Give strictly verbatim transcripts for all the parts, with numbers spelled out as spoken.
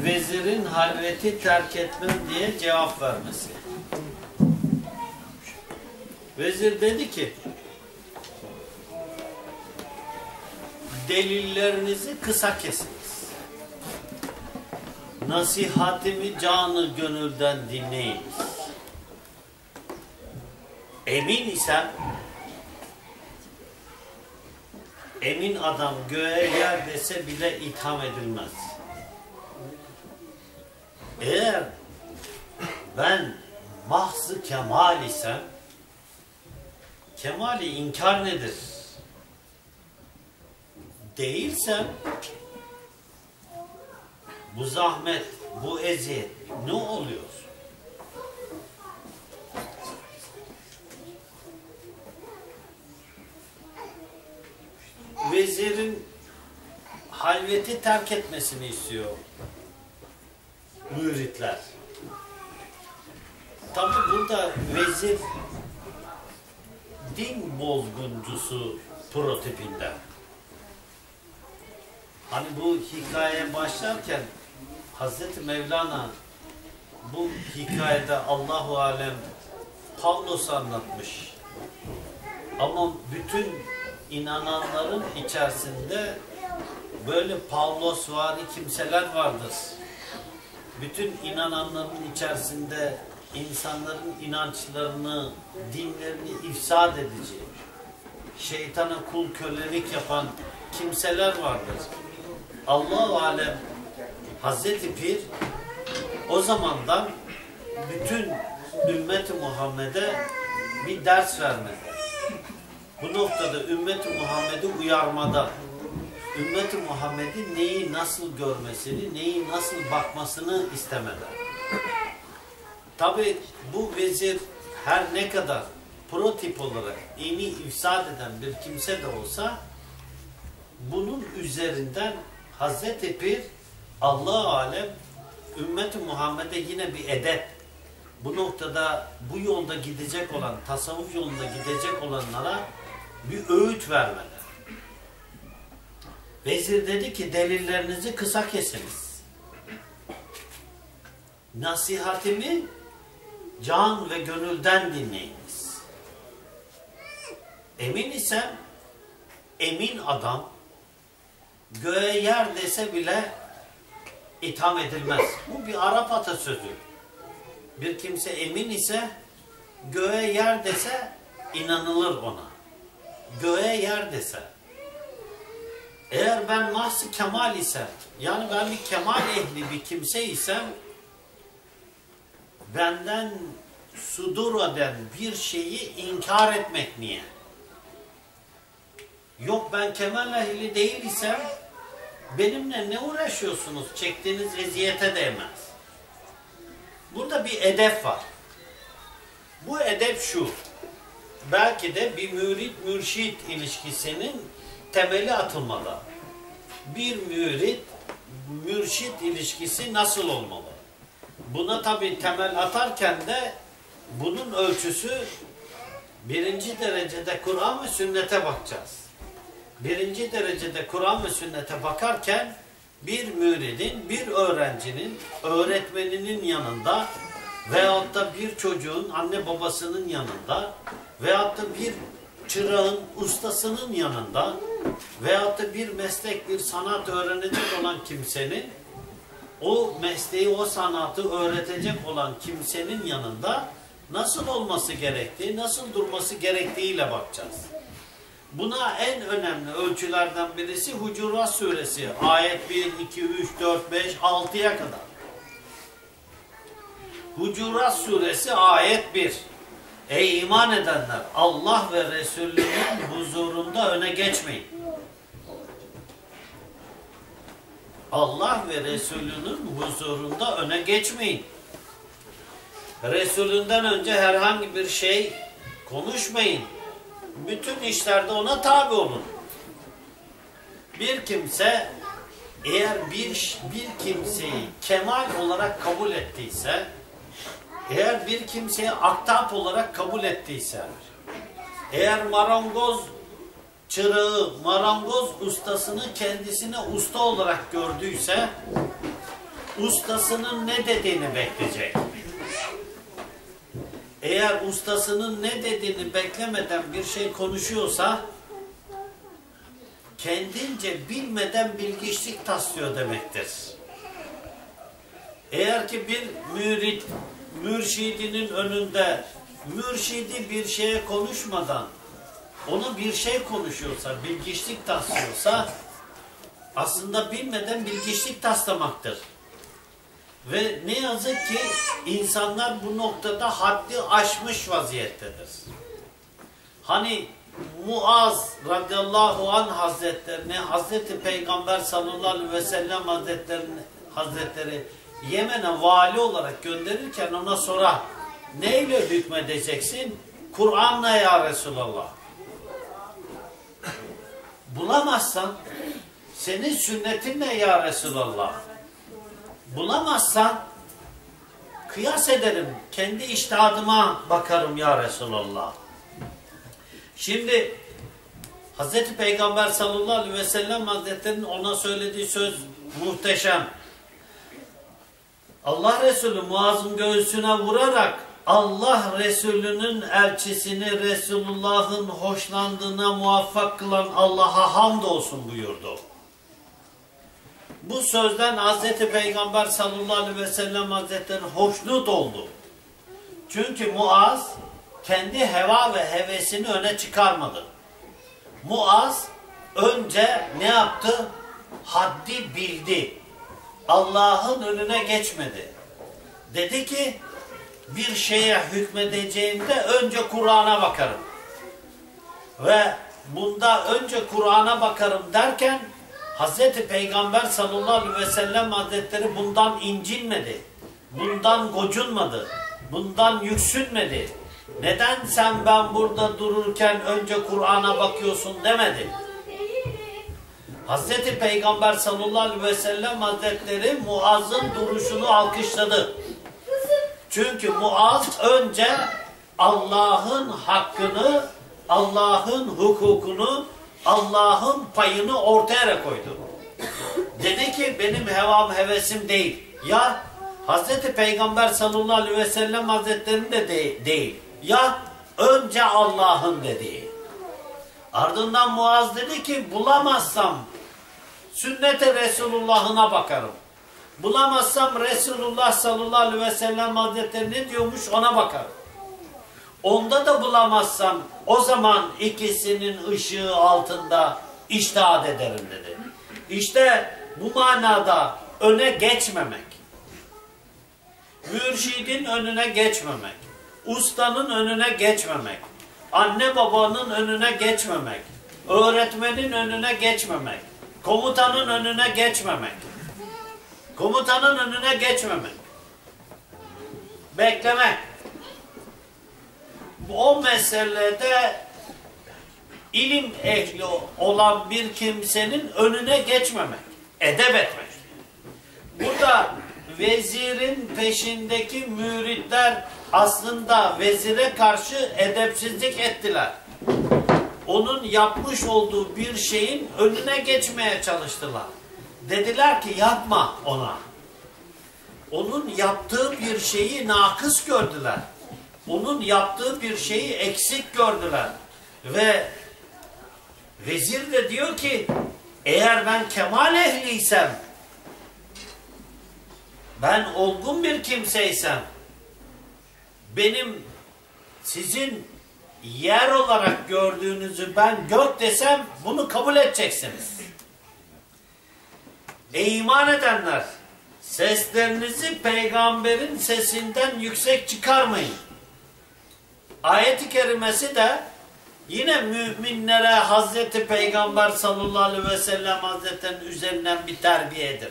vezirin halveti terk etmem diye cevap vermesi. Vezir dedi ki, delillerinizi kısa kesiniz. Nasihatimi canı gönülden dinleyiniz. Emin isem, emin adam göğe yer dese bile itham edilmez. Eğer ben mahz-ı kemal isem, kemali inkar nedir? Değilsem, bu zahmet, bu eziyet ne oluyor? Vezirin halveti terk etmesini istiyor müritler. Tabi burada vezir din bozguncusu prototipinden. Hani bu hikaye başlarken Hazreti Mevlana bu hikayede Allahu alem Pavlos anlatmış. Ama bütün inananların içerisinde böyle Pavlosvari kimseler vardır. Bütün inananların içerisinde insanların inançlarını, dinlerini ifsad edici, şeytana kul kölelik yapan kimseler vardır. Allah-u Alem Hazreti Pir o zamandan bütün ümmeti Muhammed'e bir ders vermedi. Bu noktada ümmeti Muhammed'i uyarmada, ümmeti Muhammed'in neyi nasıl görmesini, neyi nasıl bakmasını istemeden. Tabi bu vezir her ne kadar prototip olarak dini ifsad eden bir kimse de olsa, bunun üzerinden Hazreti Pir Allah-u Alem ümmeti Muhammed'e yine bir edep, bu noktada bu yolda gidecek olan, tasavvuf yolunda gidecek olanlara bir öğüt vermeden. Vezir dedi ki, delillerinizi kısa kesiniz. Nasihatimi can ve gönülden dinleyiniz. Emin isem, emin adam göğe yer dese bile itham edilmez. Bu bir Arap atasözü. Bir kimse emin ise göğe yer dese inanılır ona. Göğe yer dese. Eğer ben mahz-ı kemal isem, yani ben bir kemal ehli bir kimse isem, benden sudur eden bir şeyi inkar etmek niye? Yok ben kemal ehli değil isem, benimle ne uğraşıyorsunuz? Çektiğiniz eziyete değmez. Burada bir edep var. Bu edep şu. Belki de bir mürit mürşit ilişkisinin temeli atılmalı. Bir mürit mürşit ilişkisi nasıl olmalı? Buna tabii temel atarken de bunun ölçüsü birinci derecede Kur'an ve sünnete bakacağız. Birinci derecede Kur'an ve sünnete bakarken bir müridin, bir öğrencinin, öğretmeninin yanında veyahut da bir çocuğun anne babasının yanında veyahut da bir çırağın ustasının yanında veyahut da bir meslek, bir sanat öğrenecek olan kimsenin o mesleği, o sanatı öğretecek olan kimsenin yanında nasıl olması gerektiği, nasıl durması gerektiğiyle bakacağız. Buna en önemli ölçülerden birisi Hucurat Suresi. Ayet bir, iki, üç, dört, beş, altıya kadar. Hucurat Suresi ayet bir. Ey iman edenler! Allah ve Resulünün huzurunda öne geçmeyin. Allah ve Resulünün huzurunda öne geçmeyin. Resulünden önce herhangi bir şey konuşmayın. Bütün işlerde ona tabi olun. Bir kimse eğer bir, bir kimseyi kemal olarak kabul ettiyse, eğer bir kimseyi aktap olarak kabul ettiyse, eğer marangoz çırağı, marangoz ustasını kendisine usta olarak gördüyse, ustasının ne dediğini bekleyecek. Eğer ustasının ne dediğini beklemeden bir şey konuşuyorsa kendince bilmeden bilgiçlik taslıyor demektir. Eğer ki bir mürit mürşidinin önünde mürşidi bir şeye konuşmadan onu bir şey konuşuyorsa, bilgiçlik taslıyorsa aslında bilmeden bilgiçlik taslamaktır. Ve ne yazık ki insanlar bu noktada haddi aşmış vaziyettedir. Hani Muaz radıyallahu anh hazretlerini Hazreti Peygamber sallallahu aleyhi ve sellem hazretlerini, hazretleri Yemen'e vali olarak gönderirken ona sorar, neyle hükmedeceksin? Kur'an'la ya Resulallah. Bulamazsan senin sünnetinle ya Resulallah. Bulamazsan kıyas ederim, kendi içtihadıma bakarım ya Resulallah. Şimdi Hazreti Peygamber sallallahu aleyhi ve sellem hazretlerinin ona söylediği söz muhteşem. Allah Resulü Muaz'ın göğsüne vurarak Allah Resulü'nün elçisini Resulullah'ın hoşlandığına muvaffak kılan Allah'a hamdolsun buyurdu. Bu sözden Hazreti Peygamber sallallahu aleyhi ve sellem hazretleri hoşnut oldu. Çünkü Muaz kendi heva ve hevesini öne çıkarmadı. Muaz önce ne yaptı? Haddi bildi. Allah'ın önüne geçmedi. Dedi ki bir şeye hükmedeceğimde önce Kur'an'a bakarım. Ve bunda önce Kur'an'a bakarım derken Hazreti Peygamber sallallahu aleyhi ve sellem hazretleri bundan incinmedi. Bundan gocunmadı. Bundan yüksünmedi. Neden sen ben burada dururken önce Kur'an'a bakıyorsun demedi. Hazreti Peygamber sallallahu aleyhi ve sellem hazretleri Muaz'ın duruşunu alkışladı. Çünkü Muaz önce Allah'ın hakkını, Allah'ın hukukunu, Allah'ın payını ortaya koydu. Dedi ki benim hevam hevesim değil. Ya Hazreti Peygamber sallallahu aleyhi ve sellem hazretlerinin de de değil. Ya önce Allah'ın dediği. Ardından Muaz dedi ki bulamazsam sünnet-i Resulullah'ına bakarım. Bulamazsam Resulullah sallallahu aleyhi ve sellem hazretleri ne diyormuş ona bakarım. Onda da bulamazsam o zaman ikisinin ışığı altında içtihat ederim dedi. İşte bu manada öne geçmemek, mürşidin önüne geçmemek, ustanın önüne geçmemek, anne babanın önüne geçmemek, öğretmenin önüne geçmemek, komutanın önüne geçmemek, komutanın önüne geçmemek, beklemek. O meselede ilim ehli olan bir kimsenin önüne geçmemek, edep etmek. Burada vezirin peşindeki müritler aslında vezire karşı edepsizlik ettiler. Onun yapmış olduğu bir şeyin önüne geçmeye çalıştılar. Dediler ki yapma ona. Onun yaptığı bir şeyi nakıs gördüler. Onun yaptığı bir şeyi eksik gördüler. Ve vezir de diyor ki eğer ben kemal ehliysem, ben olgun bir kimseysem, benim sizin yer olarak gördüğünüzü ben gök desem bunu kabul edeceksiniz. Ey iman edenler, seslerinizi peygamberin sesinden yüksek çıkarmayın. Ayet-i kerimesi de yine müminlere Hazreti Peygamber sallallahu aleyhi ve sellem hazretlerinin üzerinden bir terbiyedir.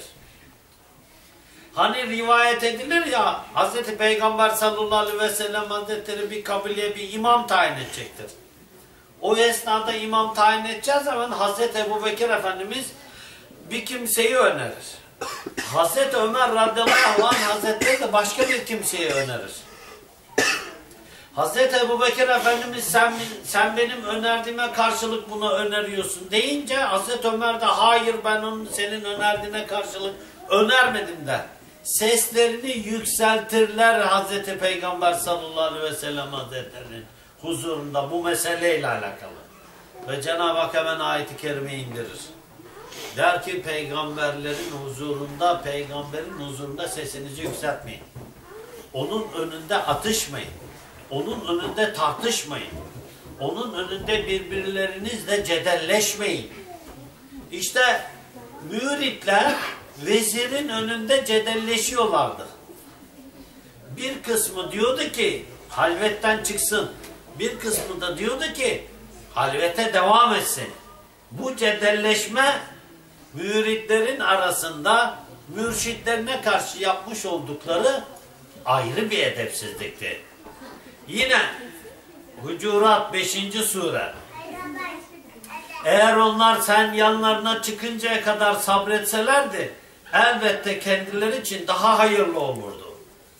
Hani rivayet edilir ya Hazreti Peygamber sallallahu aleyhi ve sellem hazretleri bir kabileye bir imam tayin edecektir. O esnada imam tayin edeceğiz zaman Hazreti Ebubekir Efendimiz bir kimseyi önerir. Hazreti Ömer radıyallahu anh hazretleri de başka bir kimseyi önerir. Hazreti Ebubekir Efendimiz sen, sen benim önerdiğime karşılık bunu öneriyorsun deyince Hazreti Ömer de hayır ben onun senin önerdiğine karşılık önermedim der. seslerini yükseltirler Hazreti Peygamber sallallahu aleyhi ve sellem Hazretleri'nin huzurunda bu meseleyle alakalı. Ve Cenab-ı Hak hemen ayet-i kerime indirir. Der ki peygamberlerin huzurunda, peygamberin huzurunda sesinizi yükseltmeyin. Onun önünde atışmayın. Onun önünde tartışmayın. Onun önünde birbirlerinizle cedelleşmeyin. İşte müritler vezirin önünde cedelleşiyorlardı. Bir kısmı diyordu ki halvetten çıksın. Bir kısmı da diyordu ki halvete devam etsin. Bu cedelleşme müritlerin arasında mürşitlerine karşı yapmış oldukları ayrı bir edepsizlikti. Yine Hucurat beşinci sure. Eğer onlar sen yanlarına çıkıncaya kadar sabretselerdi elbette kendileri için daha hayırlı olurdu.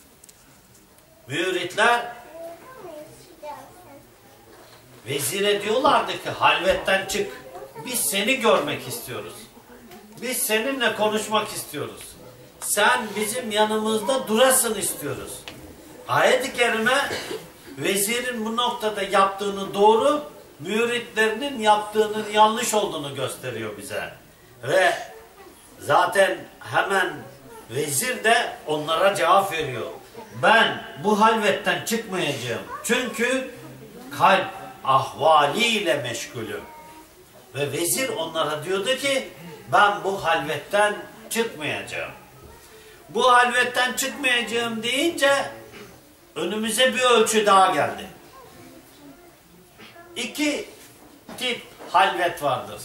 Müritler vezire diyorlardı ki halvetten çık. Biz seni görmek istiyoruz. Biz seninle konuşmak istiyoruz. Sen bizim yanımızda durasın istiyoruz. Ayet-i kerime vezirin bu noktada yaptığını doğru, müritlerinin yaptığının yanlış olduğunu gösteriyor bize. Ve zaten hemen vezir de onlara cevap veriyor. Ben bu halvetten çıkmayacağım. Çünkü kalp ahvaliyle meşgulüm. Ve vezir onlara diyordu ki ben bu halvetten çıkmayacağım. Bu halvetten çıkmayacağım deyince önümüze bir ölçü daha geldi. İki tip halvet vardır.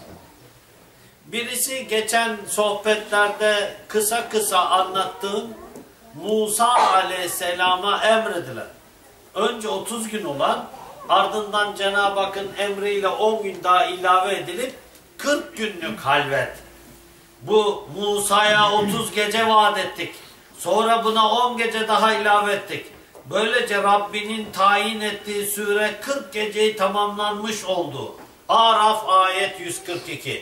Birisi geçen sohbetlerde kısa kısa anlattığım Musa aleyhisselama emredilen, önce otuz gün olan, ardından Cenab-ı Hakk'ın emriyle on gün daha ilave edilip kırk günlük halvet. Bu Musa'ya otuz gece vaat ettik. Sonra buna on gece daha ilave ettik. Böylece Rabbinin tayin ettiği süre kırk geceyi tamamlanmış oldu. Araf ayet yüz kırk iki.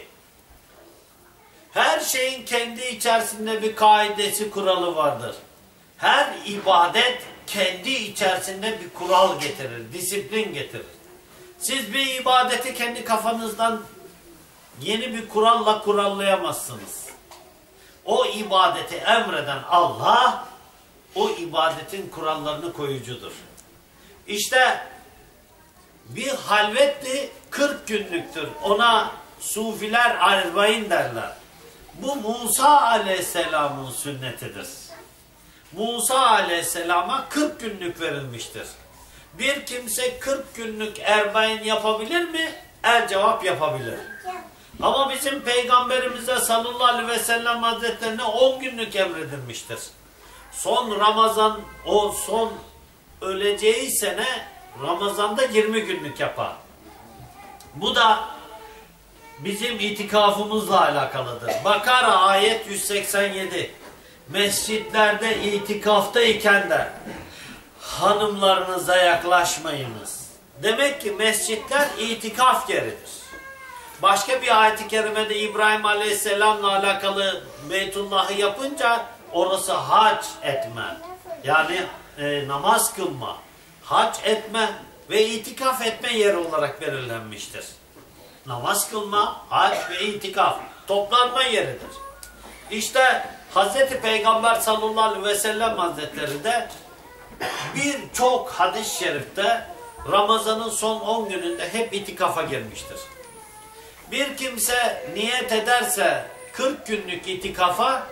Her şeyin kendi içerisinde bir kaidesi, kuralı vardır. Her ibadet kendi içerisinde bir kural getirir, disiplin getirir. Siz bir ibadeti kendi kafanızdan yeni bir kuralla kurallayamazsınız. O ibadeti emreden Allah, o ibadetin kurallarını koyucudur. İşte bir halvetti kırk günlüktür. Ona sufiler arbain derler. Bu Musa aleyhisselamın sünnetidir. Musa aleyhisselama kırk günlük verilmiştir. Bir kimse kırk günlük erbain yapabilir mi? El cevap yapabilir. Ama bizim Peygamberimize sallallahu aleyhi ve sellem hazretlerine on günlük emredilmiştir. Son Ramazan, o son öleceği sene Ramazan'da yirmi günlük yapar. Bu da bizim itikafımızla alakalıdır. Bakara ayet yüz seksen yedi. Mescitlerde itikafta iken de hanımlarınıza yaklaşmayınız. Demek ki mescitler itikaf yeridir. Başka bir ayet-i kerimede İbrahim Aleyhisselam'la alakalı Beytullah'ı yapınca orası hac etme. Yani e, namaz kılma, hac etme ve itikaf etme yeri olarak belirlenmiştir. Namaz kılma, hac ve itikaf toplanma yeridir. İşte Hazreti Peygamber sallallahu aleyhi ve sellem Hazretleri de birçok hadis-i şerifte Ramazan'ın son on gününde hep itikafa girmiştir. Bir kimse niyet ederse kırk günlük itikafa,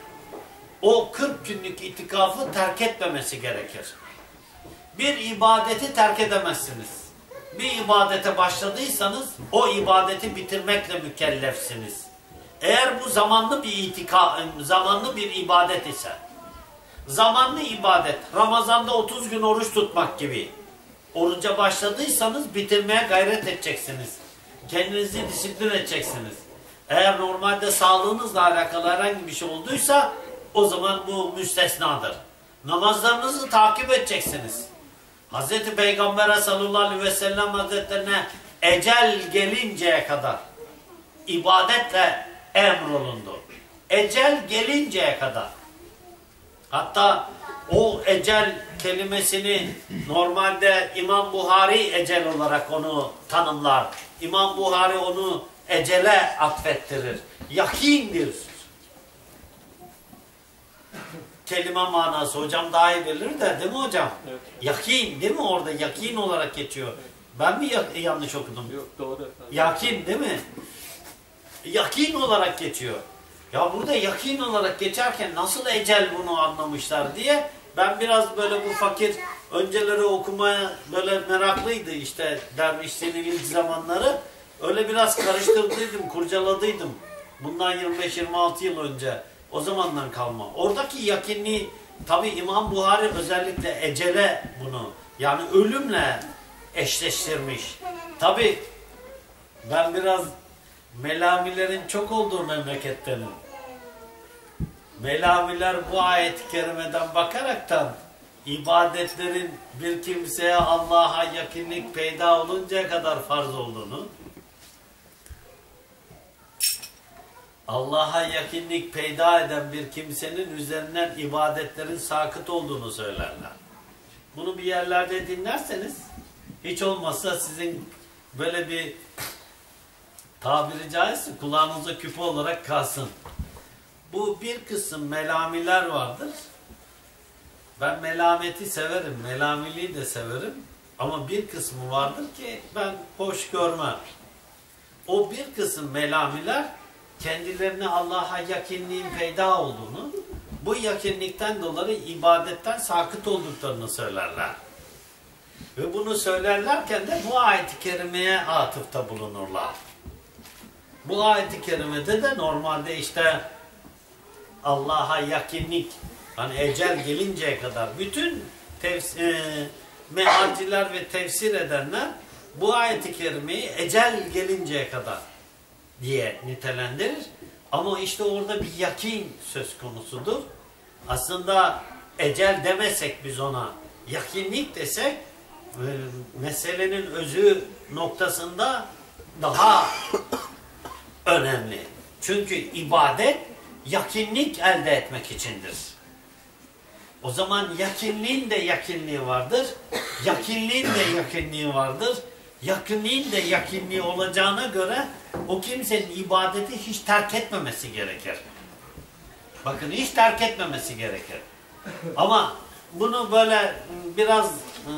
o kırk günlük itikafı terk etmemesi gerekir. Bir ibadeti terk edemezsiniz. Bir ibadete başladıysanız o ibadeti bitirmekle mükellefsiniz. Eğer bu zamanlı bir itika, zamanlı bir ibadet ise, zamanlı ibadet, Ramazan'da otuz gün oruç tutmak gibi, oruca başladıysanız bitirmeye gayret edeceksiniz. Kendinizi disiplin edeceksiniz. Eğer normalde sağlığınızla alakalı herhangi bir şey olduysa o zaman bu müstesnadır. Namazlarınızı takip edeceksiniz. Hazreti Peygamber sallallahu aleyhi ve sellem Hazretlerine ecel gelinceye kadar ibadetle emrolundu. Ecel gelinceye kadar. Hatta o ecel kelimesini normalde İmam Buhari ecel olarak onu tanımlar. İmam Buhari onu ecele atfettirir. Yakindir. Kelime manası hocam daha iyi bilir de değil mi hocam? Evet. Yakin değil mi orada? Yakin olarak geçiyor. Evet. Ben mi ya yanlış okudum? Yok doğru efendim. Yakin değil mi? Yakin olarak geçiyor. Ya burada yakin olarak geçerken nasıl ecel bunu anlamışlar diye ben biraz böyle bu fakir önceleri okumaya böyle meraklıydı işte dervişliğin ilk zamanları. Öyle biraz karıştırdıydım, kurcaladıydım. Bundan yirmi beş yirmi altı yıl önce. O zamandan kalma. Oradaki yakinliği tabi İmam Buhari özellikle ecele bunu yani ölümle eşleştirmiş. Tabi ben biraz Melamilerin çok olduğu memlekettenim. Melamiler bu ayet-i kerimeden bakaraktan ibadetlerin bir kimseye Allah'a yakınlık peyda oluncaya kadar farz olduğunu, Allah'a yakınlık peyda eden bir kimsenin üzerinden ibadetlerin sakıt olduğunu söylerler. Bunu bir yerlerde dinlerseniz hiç olmazsa sizin böyle bir tabiri caizse kulağınıza küpe olarak kalsın. Bu bir kısım melamiler vardır. Ben melameti severim, melamiliği de severim. Ama bir kısmı vardır ki ben hoş görmem. O bir kısım melamiler kendilerine Allah'a yakınlığın peyda olduğunu, bu yakınlıktan dolayı ibadetten sakıt olduklarını söylerler. Ve bunu söylerlerken de bu ayet-i kerimeye atıfta bulunurlar. Bu ayet-i kerimede de normalde işte Allah'a yakınlık, hani ecel gelinceye kadar bütün tefsir, e, mealciler ve tefsir edenler bu ayet-i kerimeyi ecel gelinceye kadar diye nitelendirir. Ama işte orada bir yakin söz konusudur. Aslında ecel demesek biz ona, yakinlik desek e, meselenin özü noktasında daha önemli. Çünkü ibadet yakinlik elde etmek içindir. O zaman yakinliğin de yakinliği vardır. Yakinliğin de yakinliği vardır. Yakinliğin de yakinliği olacağına göre o kimsenin ibadeti hiç terk etmemesi gerekir. Bakın hiç terk etmemesi gerekir. Ama bunu böyle biraz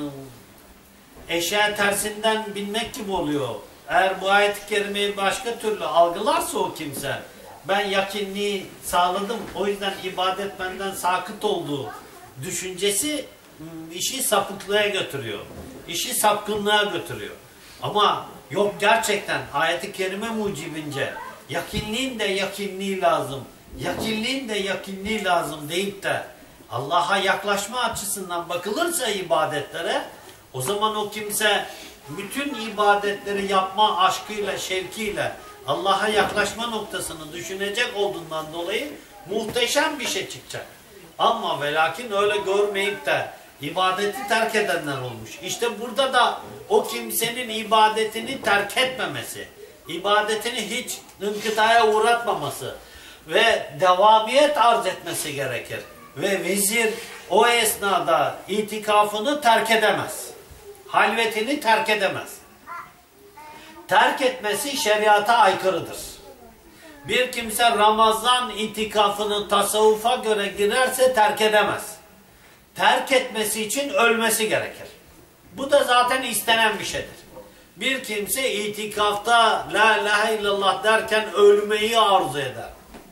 eşeğe tersinden bilmek gibi oluyor. Eğer bu ayet-i kerimeyi başka türlü algılarsa o kimse, ben yakinliği sağladım, o yüzden ibadet benden sakıt olduğu düşüncesi işi sapıklığa götürüyor. İşi sapkınlığa götürüyor. Ama yok gerçekten ayet-i kerime mucibince yakinliğin de yakinliği lazım, yakinliğin de yakinliği lazım deyip de Allah'a yaklaşma açısından bakılırsa ibadetlere, o zaman o kimse bütün ibadetleri yapma aşkıyla, şevkiyle Allah'a yaklaşma noktasını düşünecek olduğundan dolayı muhteşem bir şey çıkacak. Ama ve lakin öyle görmeyip de ibadeti terk edenler olmuş. İşte burada da o kimsenin ibadetini terk etmemesi, ibadetini hiç inkıtaya uğratmaması ve devamiyet arz etmesi gerekir. Ve vezir o esnada itikafını terk edemez. Halvetini terk edemez. Terk etmesi şeriata aykırıdır. Bir kimse Ramazan itikafını tasavvufa göre girerse terk edemez. Terk etmesi için ölmesi gerekir. Bu da zaten istenen bir şeydir. Bir kimse itikafta la ilahe illallah derken ölmeyi arzu eder.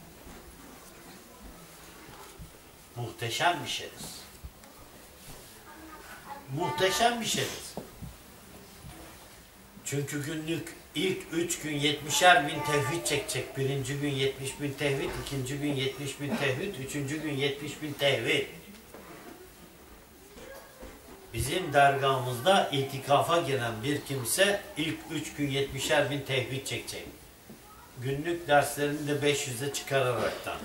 Muhteşem bir şeydir. Muhteşem bir şeydir. Çünkü günlük ilk üç gün yetmişer bin tevhid çekecek. Birinci gün yetmiş bin tevhid, ikinci gün yetmiş bin tevhid, üçüncü gün yetmiş bin tevhid. Bizim dergahımızda itikafa giren bir kimse ilk üç gün yetmişer bin tevhid çekecek. Günlük derslerini de beş yüze çıkararaktan.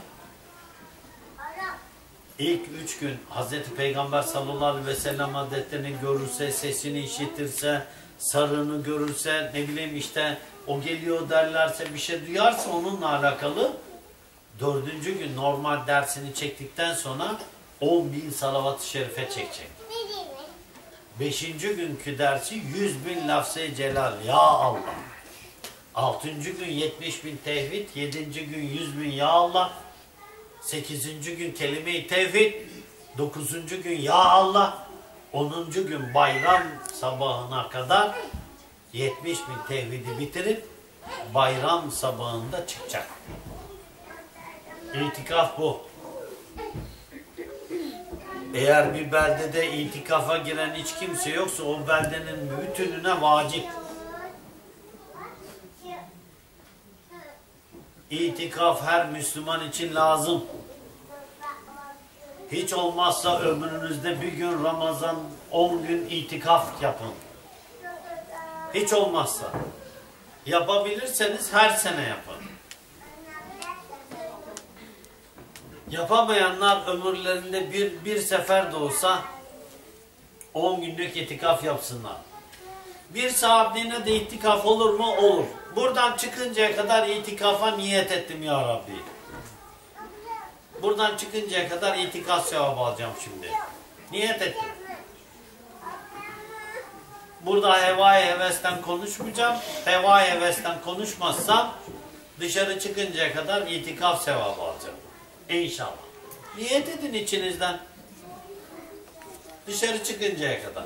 İlk üç gün Hazreti Peygamber sallallahu aleyhi ve sellem adetlerini görürse, sesini işitirse, sarığını görürse, ne bileyim işte o geliyor derlerse, bir şey duyarsa onunla alakalı dördüncü gün normal dersini çektikten sonra on bin salavat-ı şerife çekecek. Beşinci günkü dersi yüz bin lafz-ı celal. Ya Allah. Altıncı gün yetmiş bin tevhid. Yedinci gün yüz bin ya Allah. Sekizinci gün kelime-i tevhid. Dokuzuncu gün ya Allah. Onuncu gün bayram sabahına kadar yetmiş bin tevhidi bitirip bayram sabahında çıkacak. İtikaf bu. Eğer bir beldede itikafa giren hiç kimse yoksa o beldenin bütününe vacip. İtikaf her Müslüman için lazım. Hiç olmazsa ömrünüzde bir gün Ramazan, on gün itikaf yapın. Hiç olmazsa. Yapabilirseniz her sene yapın. Yapamayanlar ömürlerinde bir, bir sefer de olsa on günlük itikaf yapsınlar. Bir saatliğine de itikaf olur mu? Olur. Buradan çıkıncaya kadar itikafa niyet ettim ya Rabbi. Buradan çıkıncaya kadar itikaf sevabı alacağım şimdi. Niyet ettim. Burada hevai hevesten konuşmayacağım. Hevai hevesten konuşmazsam dışarı çıkıncaya kadar itikaf sevabı alacağım. İnşallah. Niyet edin içinizden. Dışarı çıkıncaya kadar.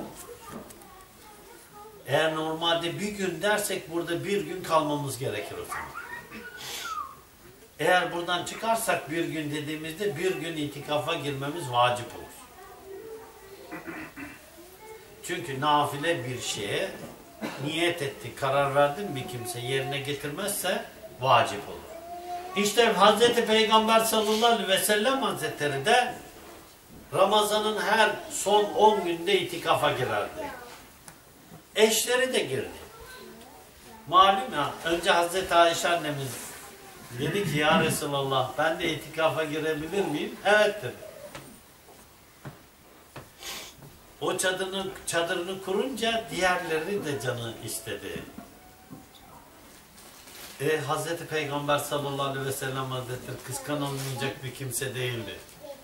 Eğer normalde bir gün dersek burada bir gün kalmamız gerekir o zaman. Eğer buradan çıkarsak bir gün dediğimizde bir gün itikafa girmemiz vacip olur. Çünkü nafile bir şeye niyet etti, karar verdin bir kimse yerine getirmezse vacip olur. İşte Hazreti Peygamber sallallahu aleyhi ve sellem Hazretleri de Ramazan'ın her son on günde itikafa girerdi. Eşleri de girdi. Malum ya, önce Hazreti Ayşe annemiz dedi ki ya Resulallah ben de itikafa girebilir miyim? Evet dedi. O çadırını, çadırını kurunca diğerleri de canı istedi. E, Hazreti Peygamber sallallahu aleyhi ve sellem Hazretleri kıskanılmayacak bir kimse değildi.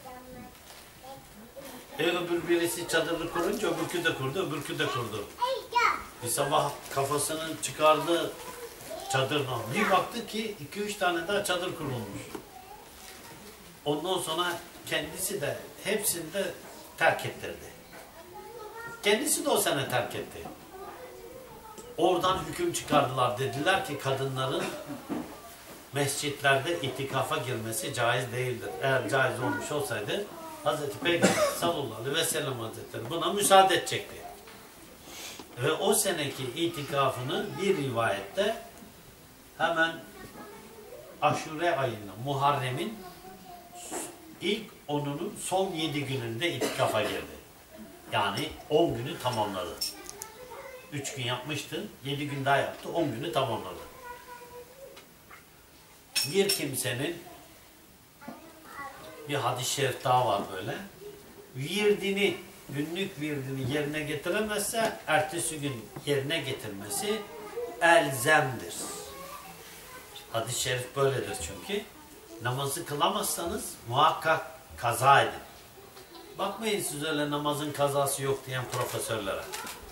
E, öbür birisi çadırını kurunca öbürkü de kurdu, öbürkü de kurdu. Bir sabah kafasını çıkardı çadırdan. Bir baktı ki iki üç tane daha çadır kurulmuş. Ondan sonra kendisi de hepsini de terk ettirdi. Kendisi de o sene terk etti. Oradan hüküm çıkardılar. Dediler ki kadınların mescitlerde itikafa girmesi caiz değildir. Eğer caiz olmuş olsaydı Hazreti Peygamber sallallahu aleyhi ve sellem Hazretleri buna müsaade edecekti. Ve o seneki itikafını bir rivayette hemen Aşure ayında Muharrem'in ilk onunun son yedi gününde itikafa girdi. Yani on günü tamamladı. Üç gün yapmıştı, yedi gün daha yaptı, on günü tamamladı. Bir kimsenin bir hadis-i şerif daha var böyle. Virdini, günlük virdini yerine getiremezse ertesi gün yerine getirmesi elzemdir. Hadis-i şerif böyledir çünkü. Namazı kılamazsanız muhakkak kaza edin. Bakmayın siz öyle namazın kazası yok diyen profesörlere.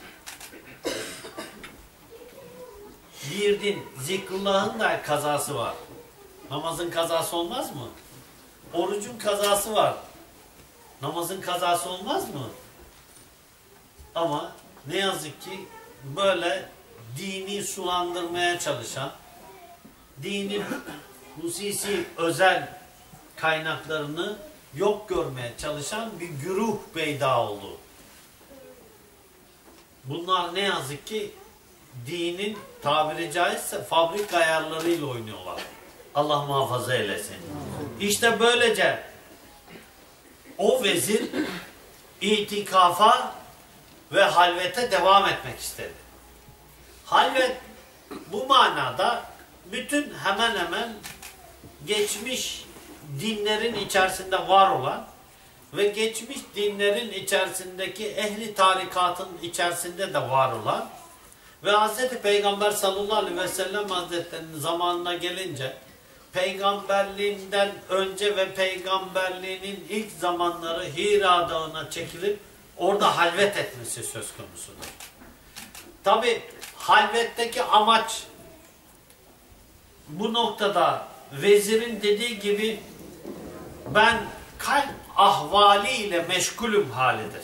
Virdin, zikrullahın da kazası var. Namazın kazası olmaz mı? Orucun kazası var. Namazın kazası olmaz mı? Ama ne yazık ki böyle dini sulandırmaya çalışan, dinin hususi özel kaynaklarını yok görmeye çalışan bir güruh peyda oldu. Bunlar ne yazık ki dinin tabiri caizse fabrika ayarlarıyla oynuyorlar. Allah muhafaza eylesin. İşte böylece o vezir itikafa ve halvete devam etmek istedi. Halvet bu manada bütün hemen hemen geçmiş dinlerin içerisinde var olan ve geçmiş dinlerin içerisindeki ehli tarikatın içerisinde de var olan ve Hz. Peygamber sallallahu aleyhi ve sellem Hazretleri'nin zamanına gelince peygamberliğinden önce ve peygamberliğinin ilk zamanları Hira Dağı'na çekilip orada halvet etmesi söz konusudur. Tabi halvetteki amaç bu noktada vezirin dediği gibi ben kalp ahvaliyle meşgulüm halidir.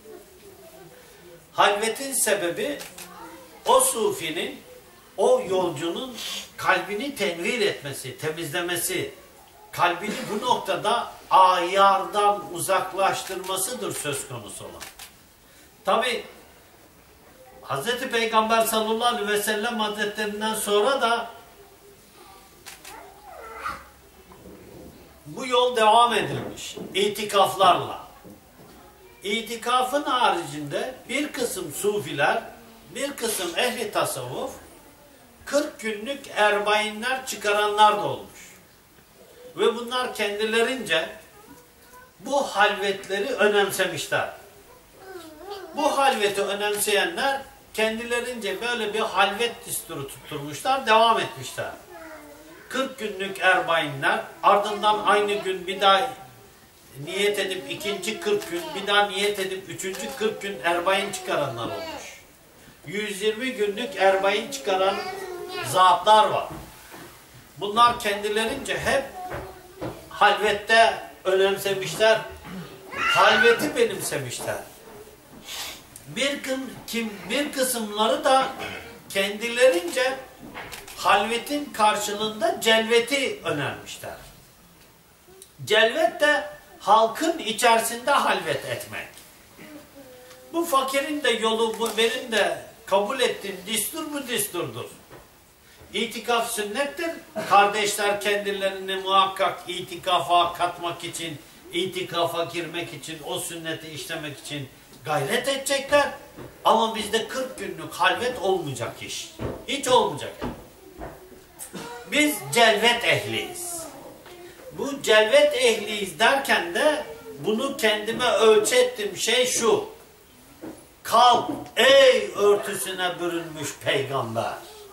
Halvetin sebebi o sufinin, o yolcunun kalbini tenvir etmesi, temizlemesi, kalbini bu noktada ayardan uzaklaştırmasıdır söz konusu olan. Tabi Hazreti Peygamber sallallahu aleyhi ve sellem Hazretlerinden sonra da bu yol devam edilmiş itikaflarla. İtikafın haricinde bir kısım sufiler, bir kısım ehli tasavvuf kırk günlük erbainler çıkaranlar da olmuş. Ve bunlar kendilerince bu halvetleri önemsemişler. Bu halveti önemseyenler kendilerince böyle bir halvet düsturu tutturmuşlar, devam etmişler. kırk günlük erbainler, ardından aynı gün bir daha niyet edip ikinci kırk gün, bir daha niyet edip üçüncü kırk gün erbain çıkaranlar olmuş. yüz yirmi günlük erbain çıkaran zatlar var. Bunlar kendilerince hep halvette önemsemişler, halveti benimsemişler. Bir, kim, bir kısımları da kendilerince halvetin karşılığında celveti önermişler. Celvet de halkın içerisinde halvet etmek. Bu fakirin de yolu, bu benim de kabul ettiğim distur bu disturdur. İtikaf sünnettir. Kardeşler kendilerini muhakkak itikafa katmak için, itikafa girmek için, o sünneti işlemek için gayret edecekler. Ama bizde kırk günlük halvet olmayacak iş. Hiç olmayacak. Biz celvet ehliyiz. Bu celvet ehliyiz derken de bunu kendime ölçettiğim şey şu. Kalk ey örtüsüne bürünmüş peygamber.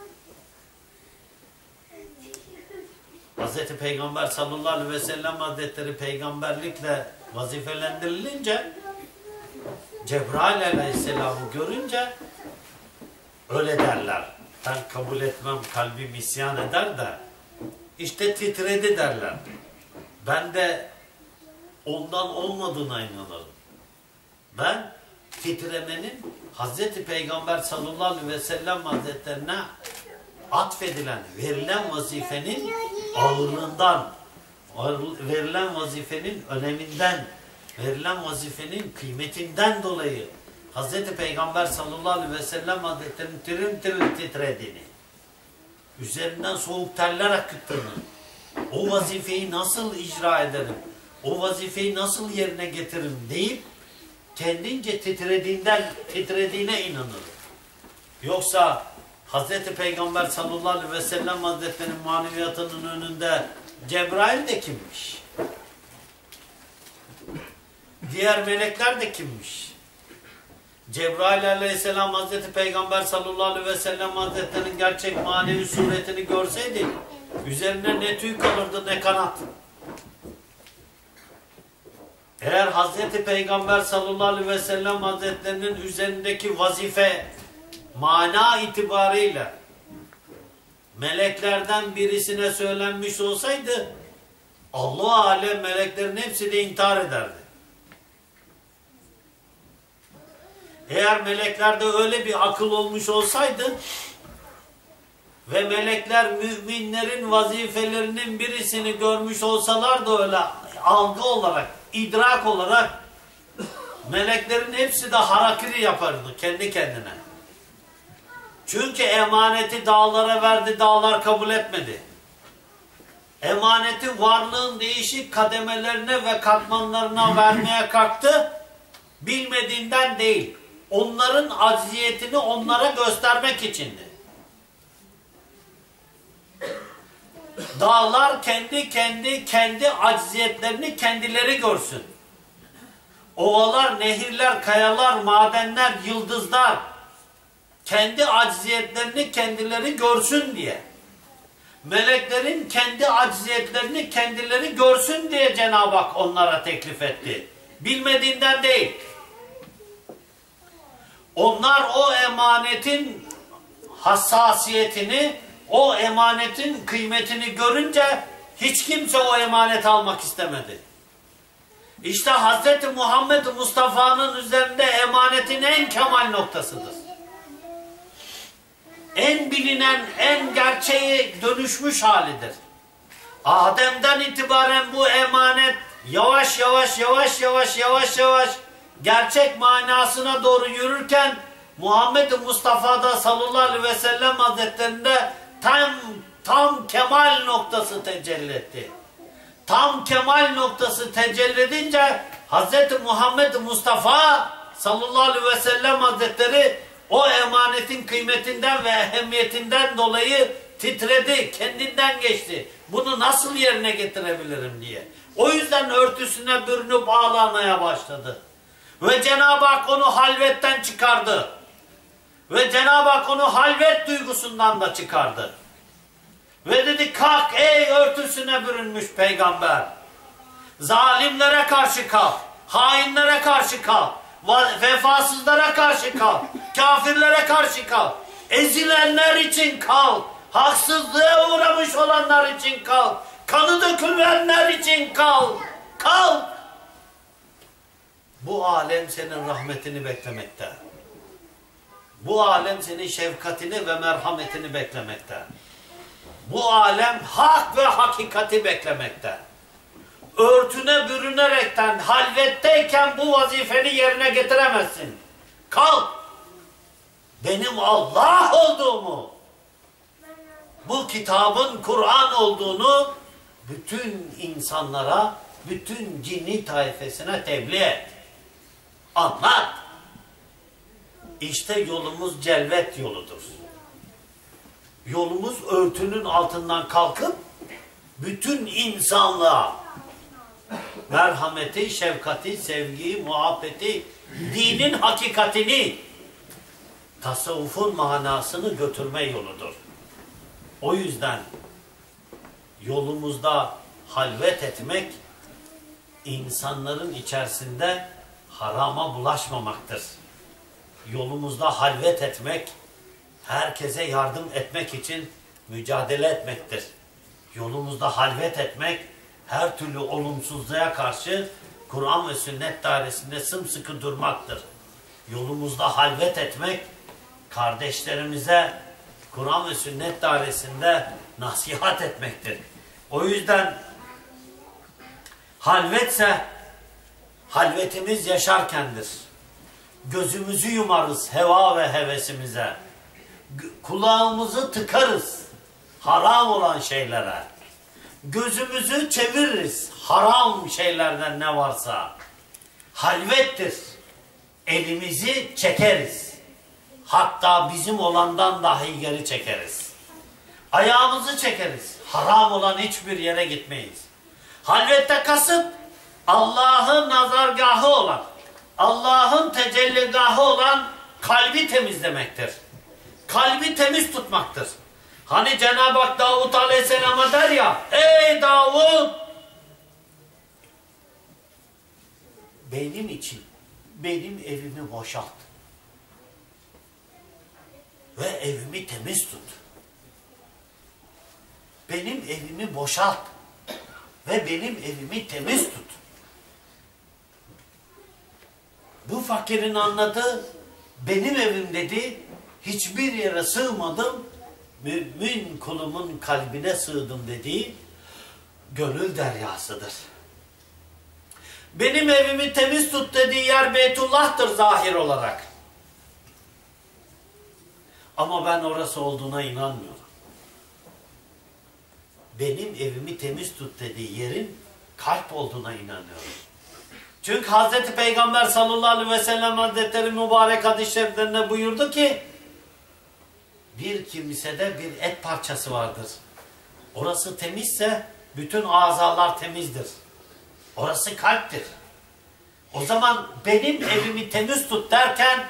Hazreti Peygamber sallallahu aleyhi ve sellem Hazretleri peygamberlikle vazifelendirilince Cebrail aleyhisselamı görünce öyle derler. Ben kabul etmem, kalbim isyan eder de işte titredi derler. Ben de ondan olmadığına inanırım. Ben titremenin Hazreti Peygamber sallallahu aleyhi ve sellem Hazretlerine atfedilen, verilen vazifenin ağırlığından, verilen vazifenin öneminden, verilen vazifenin kıymetinden dolayı Hazreti Peygamber sallallahu aleyhi ve sellem Hazretleri'nin tiril tiril titrediğini, üzerinden soğuk terler akıttığını, o vazifeyi nasıl icra ederim, o vazifeyi nasıl yerine getiririm deyip kendince titrediğinden, titrediğine inanır. Yoksa Hazreti Peygamber sallallahu aleyhi ve sellem Hazretleri'nin maneviyatının önünde Cebrail de kimmiş? Diğer melekler de kimmiş? Cebrail aleyhisselam Hazreti Peygamber sallallahu aleyhi ve sellem Hazretleri'nin gerçek manevi suretini görseydi üzerine ne tüy kalırdı ne kanat. Eğer Hazreti Peygamber sallallahu aleyhi ve sellem Hazretleri'nin üzerindeki vazife mana itibarıyla meleklerden birisine söylenmiş olsaydı Allah alem meleklerin hepsi de intihar ederdi. Eğer meleklerde öyle bir akıl olmuş olsaydı ve melekler müminlerin vazifelerinin birisini görmüş olsalar da öyle algı olarak, idrak olarak meleklerin hepsi de harakiri yapardı kendi kendine. Çünkü emaneti dağlara verdi, dağlar kabul etmedi. Emaneti varlığın değişik kademelerine ve katmanlarına vermeye kalktı, bilmediğinden değil. Onların acziyetini onlara göstermek içindi. Dağlar kendi kendi kendi acziyetlerini kendileri görsün. Ovalar, nehirler, kayalar, madenler, yıldızlar kendi acziyetlerini kendileri görsün diye. meleklerin kendi acziyetlerini kendileri görsün diye Cenab-ı Hak onlara teklif etti. Bilmediğinden değil. Onlar o emanetin hassasiyetini, o emanetin kıymetini görünce hiç kimse o emaneti almak istemedi. İşte Hazreti Muhammed Mustafa'nın üzerinde emanetin en kemal noktasıdır. En bilinen, en gerçeğe dönüşmüş halidir. Adem'den itibaren bu emanet yavaş yavaş yavaş yavaş yavaş yavaş gerçek manasına doğru yürürken Muhammed Mustafa'da sallallahu aleyhi ve sellem hazretlerinde tam tam kemal noktası tecelli etti. Tam kemal noktası tecelli edince Hazreti Muhammed Mustafa sallallahu aleyhi ve sellem hazretleri o emanetin kıymetinden ve ehemmiyetinden dolayı titredi, kendinden geçti. Bunu nasıl yerine getirebilirim diye. O yüzden örtüsüne bürünüp ağlamaya başladı. Ve Cenab-ı Hak onu halvetten çıkardı. Ve Cenab-ı Hak onu halvet duygusundan da çıkardı. Ve dedi kalk ey örtüsüne bürünmüş peygamber. Zalimlere karşı kalk. Hainlere karşı kalk. Vefasızlara karşı kalk. Kafirlere karşı kalk. Ezilenler için kalk. Haksızlığa uğramış olanlar için kalk. Kanı dökülenler için kalk. Kalk. Bu alem senin rahmetini beklemekte. Bu alem senin şefkatini ve merhametini beklemekte. Bu alem hak ve hakikati beklemekte. Örtüne bürünerekten halvetteyken bu vazifeni yerine getiremezsin. Kalk. Benim Allah olduğumu, bu kitabın Kur'an olduğunu bütün insanlara, bütün cinni taifesine tebliğ et. Anlat. İşte yolumuz celvet yoludur. Yolumuz örtünün altından kalkıp bütün insanlığa merhameti, şefkati, sevgiyi, muhabbeti, dinin hakikatini, tasavvufun manasını götürme yoludur. O yüzden yolumuzda halvet etmek, insanların içerisinde harama bulaşmamaktır. Yolumuzda halvet etmek, herkese yardım etmek için mücadele etmektir. Yolumuzda halvet etmek, her türlü olumsuzluğa karşı Kur'an ve sünnet dairesinde sımsıkı durmaktır. Yolumuzda halvet etmek, kardeşlerimize Kur'an ve sünnet dairesinde nasihat etmektir. O yüzden halvetse halvetimiz yaşarkendir. Gözümüzü yumarız heva ve hevesimize. Kulağımızı tıkarız haram olan şeylere. Gözümüzü çeviririz haram şeylerden ne varsa. Halvettir. Elimizi çekeriz. Hatta bizim olandan dahi geri çekeriz. Ayağımızı çekeriz. Haram olan hiçbir yere gitmeyiz. Halvette kasıt Allah'ın nazargahı olan, Allah'ın tecelligahı olan kalbi temizlemektir. Kalbi temiz tutmaktır. Hani Cenab-ı Hak Davut Aleyhisselam'a der ya, ey Davut, benim için benim evimi boşalt ve evimi temiz tut. Benim evimi boşalt ve benim evimi temiz tut. Bu fakirin anladığı, benim evim dedi, hiçbir yere sığmadım, mümin kulumun kalbine sığdım dediği gönül deryasıdır. Benim evimi temiz tut dediği yer Beytullah'tır zahir olarak. Ama ben orası olduğuna inanmıyorum. Benim evimi temiz tut dediği yerin kalp olduğuna inanıyorum. Çünkü Hazreti Peygamber sallallahu aleyhi ve sellem Hazretleri mübarek hadis-i şeriflerinde buyurdu ki, bir kimsede bir et parçası vardır. Orası temizse bütün azalar temizdir. Orası kalptir. O zaman benim evimi temiz tut derken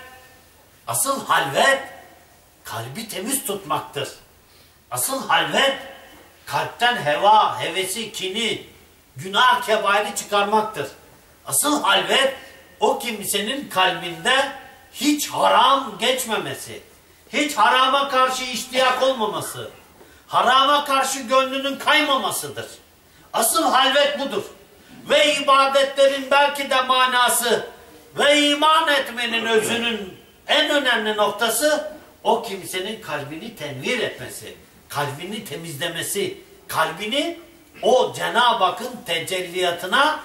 asıl halvet kalbi temiz tutmaktır. Asıl halvet kalpten heva, hevesi, kini, günah, kebairi çıkarmaktır. Asıl halvet o kimsenin kalbinde hiç haram geçmemesi, hiç harama karşı iştiyak olmaması, harama karşı gönlünün kaymamasıdır. Asıl halvet budur. Ve ibadetlerin belki de manası ve iman etmenin özünün en önemli noktası o kimsenin kalbini tenvir etmesi, kalbini temizlemesi, kalbini o Cenab-ı Hakk'ın tecelliyatına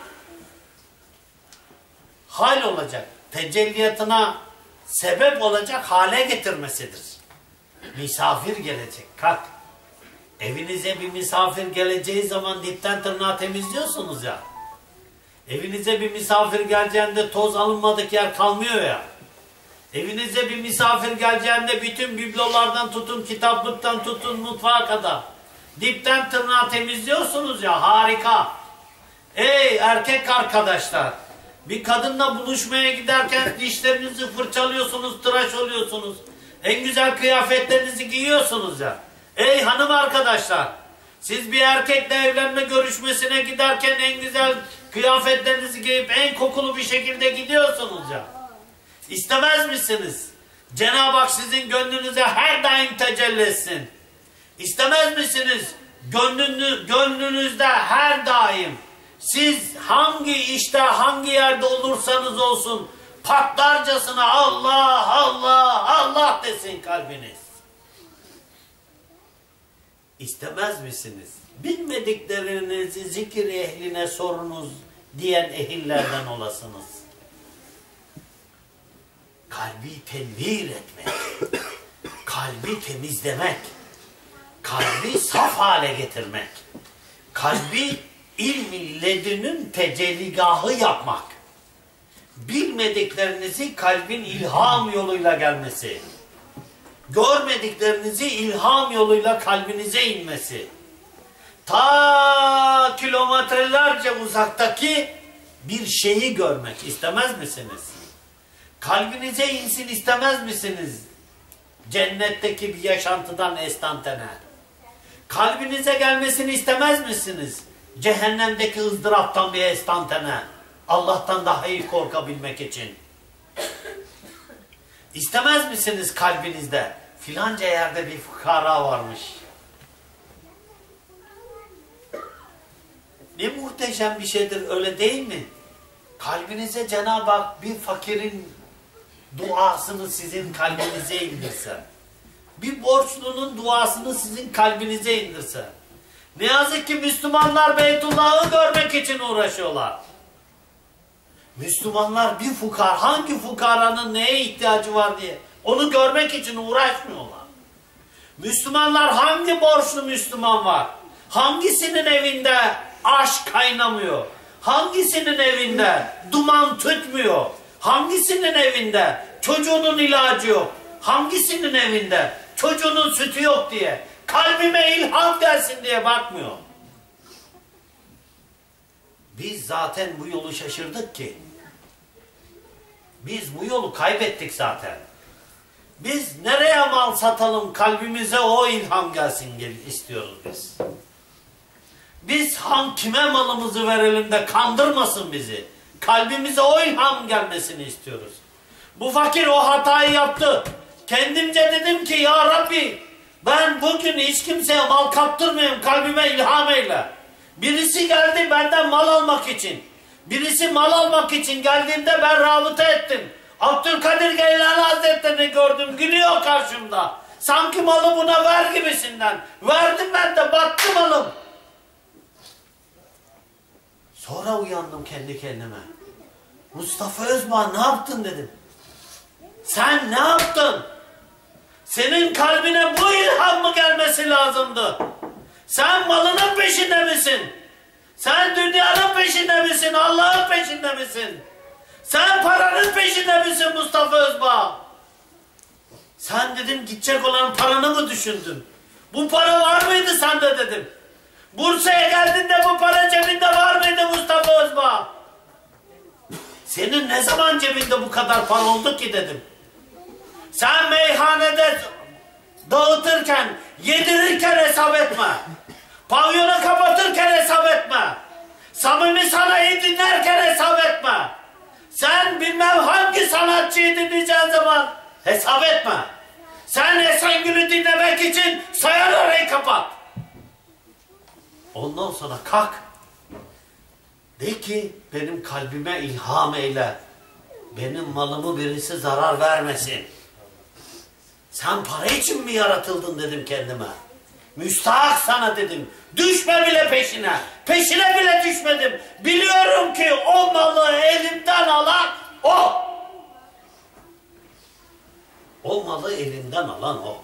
hal olacak, tecelliyatına sebep olacak hale getirmesidir. Misafir gelecek, kalk. Evinize bir misafir geleceği zaman dipten tırnağa temizliyorsunuz ya. Evinize bir misafir geleceğinde toz alınmadık yer kalmıyor ya. Evinize bir misafir geleceğinde bütün biblolardan tutun, kitaplıktan tutun, mutfağa kadar dipten tırnağa temizliyorsunuz ya, harika. Ey erkek arkadaşlar, bir kadınla buluşmaya giderken dişlerinizi fırçalıyorsunuz, tıraş oluyorsunuz. En güzel kıyafetlerinizi giyiyorsunuz ya. Ey hanım arkadaşlar, siz bir erkekle evlenme görüşmesine giderken en güzel kıyafetlerinizi giyip en kokulu bir şekilde gidiyorsunuz ya. İstemez misiniz? Cenab-ı Hak sizin gönlünüze her daim tecelli etsin. İstemez misiniz? Gönlünü, gönlünüzde her daim siz hangi işte, hangi yerde olursanız olsun patlarcasına Allah, Allah, Allah desin kalbiniz. İstemez misiniz? Bilmediklerinizi zikir ehline sorunuz diyen ehillerden olasınız. Kalbi tenvir etmek, kalbi temizlemek, kalbi saf hale getirmek, kalbi ilmi ledünün tecelligahı yapmak, bilmediklerinizi kalbin ilham yoluyla gelmesi, görmediklerinizi ilham yoluyla kalbinize inmesi, ta kilometrelerce uzaktaki bir şeyi görmek istemez misiniz? Kalbinize insin istemez misiniz? Cennetteki bir yaşantıdan estantane. Kalbinize gelmesini istemez misiniz? Cehennemdeki ızdıraptan bir estantane. Allah'tan daha iyi korkabilmek için. İstemez misiniz kalbinizde? Filanca yerde bir fukara varmış. Ne muhteşem bir şeydir, öyle değil mi? Kalbinize Cenab-ı Hak bir fakirin duasını sizin kalbinize indirse, bir borçlunun duasını sizin kalbinize indirse. Ne yazık ki Müslümanlar Beytullah'ı görmek için uğraşıyorlar. Müslümanlar bir fukar, hangi fukaranın neye ihtiyacı var diye onu görmek için uğraşmıyorlar. Müslümanlar hangi borçlu Müslüman var? Hangisinin evinde aşk kaynamıyor? Hangisinin evinde duman tütmüyor? Hangisinin evinde çocuğunun ilacı yok? Hangisinin evinde çocuğunun sütü yok diye, kalbime ilham gelsin diye bakmıyor. Biz zaten bu yolu şaşırdık ki. Biz bu yolu kaybettik zaten. Biz nereye mal satalım, kalbimize o ilham gelsin istiyoruz biz. Biz han kime malımızı verelim de kandırmasın bizi. Kalbimize o ilham gelmesini istiyoruz. Bu fakir o hatayı yaptı. Kendimce dedim ki ya Rabbi, ben bugün hiç kimseye mal kaptırmayayım, kalbime ilham eyle. Birisi geldi benden mal almak için. Birisi mal almak için geldiğinde ben rabıta ettim. Abdülkadir Geylani Hazretleri'ni gördüm, gülüyor karşımda. Sanki malı buna ver gibisinden. Verdim ben de, battı malım. Sonra uyandım kendi kendime. Mustafa Özbağ ne yaptın dedim. Sen ne yaptın? Senin kalbine bu ilham mı gelmesi lazımdı? Sen malının peşinde misin? Sen dünyanın peşinde misin? Allah'ın peşinde misin? Sen paranın peşinde misin Mustafa Özbağ? Sen dedim gidecek olan paranı mı düşündün? Bu para var mıydı sende dedim. Bursa'ya geldiğinde bu para cebinde var mıydı Mustafa Özbağ? Senin ne zaman cebinde bu kadar para oldu ki dedim. Sen meyhanede dağıtırken, yedirirken hesap etme. Pavyonu kapatırken hesap etme. Samimi Sanayı dinlerken hesap etme. Sen bilmem hangi sanatçıyı dinleyeceğin zaman hesap etme. Sen Esengül'ü dinlemek için sayar orayı kapat. Ondan sonra kalk. De ki benim kalbime ilham eyle. Benim malımı birisi zarar vermesin. Sen para için mi yaratıldın dedim kendime. Müstahak sana dedim. Düşme bile peşine. Peşine bile düşmedim. Biliyorum ki o malı elimden alan o. O malı elinden alan o.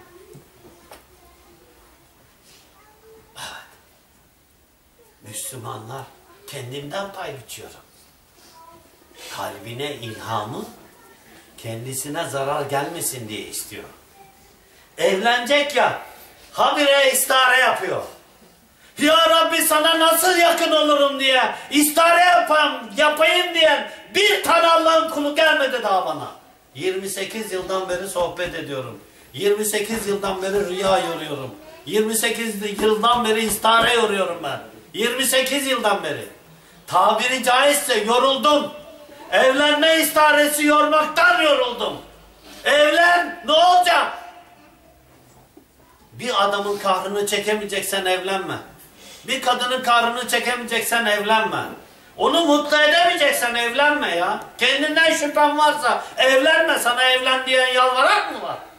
Evet. Müslümanlar, kendimden pay biçiyorum. Kalbine ilhamı kendisine zarar gelmesin diye istiyor. Evlenecek ya, habire istihare yapıyor. Ya Rabbi sana nasıl yakın olurum diye istihare yapayım, yapayım diyen bir tane Allah'ın kulu gelmedi daha bana. yirmi sekiz yıldan beri sohbet ediyorum. yirmi sekiz yıldan beri rüya yoruyorum. yirmi sekiz yıldan beri istihare yoruyorum ben. yirmi sekiz yıldan beri. Tabiri caizse yoruldum. Evlenme istiharesi yormaktan yoruldum. Evlen, ne olacak? Bir adamın kahrını çekemeyeceksen evlenme. Bir kadının kahrını çekemeyeceksen evlenme. Onu mutlu edemeyeceksen evlenme ya. Kendinden şüphen varsa evlenme. Sana evlen diyen yalvaran mı var?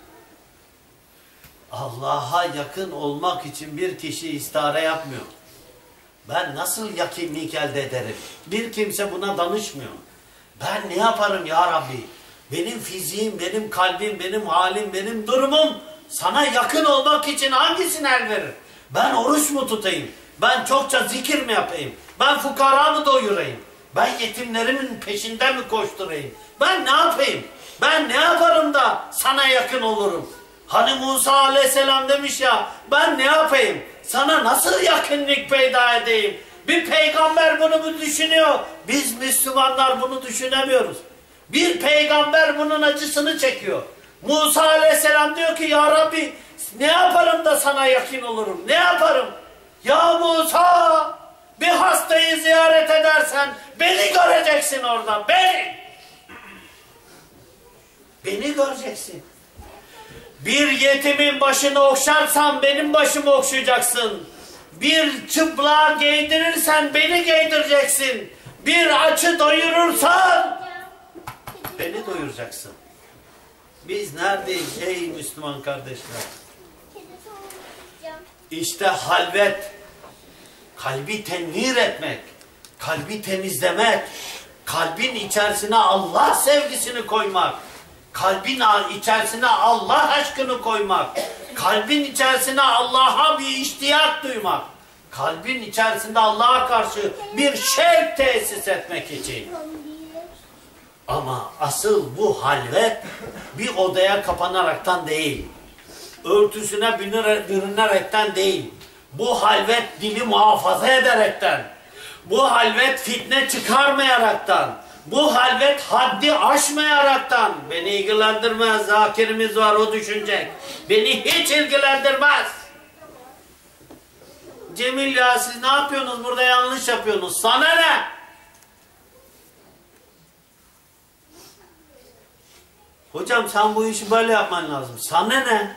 Allah'a yakın olmak için bir kişi istihare yapmıyor. Ben nasıl yakınlık elde ederim? Bir kimse buna danışmıyor. Ben ne yaparım ya Rabbi? Benim fiziğim, benim kalbim, benim halim, benim durumum sana yakın olmak için hangisine el verir? Ben oruç mu tutayım? Ben çokça zikir mi yapayım? Ben fukara mı doyurayım? Ben yetimlerimin peşinden mi koşturayım? Ben ne yapayım? Ben ne yaparım da sana yakın olurum? Hani Musa aleyhisselam demiş ya, ben ne yapayım? Sana nasıl yakınlık peyda edeyim? Bir peygamber bunu mu düşünüyor? Biz Müslümanlar bunu düşünemiyoruz. Bir peygamber bunun acısını çekiyor. Musa aleyhisselam diyor ki ya Rabbi ne yaparım da sana yakın olurum? Ne yaparım? Ya Musa bir hastayı ziyaret edersen beni göreceksin orada. Beni. Beni göreceksin. Bir yetimin başını okşarsan benim başımı okşayacaksın. Bir çıplığa giydirirsen beni giydireceksin. Bir açı doyurursan beni doyuracaksın. Biz neredeyiz ey Müslüman kardeşler? İşte halvet, kalbi tenvir etmek, kalbi temizlemek, kalbin içerisine Allah sevgisini koymak, kalbin içerisine Allah aşkını koymak, kalbin içerisine Allah'a bir iştiyak duymak, kalbin içerisinde Allah'a karşı bir şevk tesis etmek için. Ama asıl bu halvet bir odaya kapanaraktan değil, örtüsüne bürünerekten değil, bu halvet dili muhafaza ederekten, bu halvet fitne çıkarmayaraktan, bu halvet haddi aşmayaraktan, beni ilgilendirmez, zakirimiz var o düşünecek, beni hiç ilgilendirmez. Cemil ya siz ne yapıyorsunuz burada, yanlış yapıyorsunuz, sana ne? Hocam sen bu işi böyle yapman lazım, sana ne?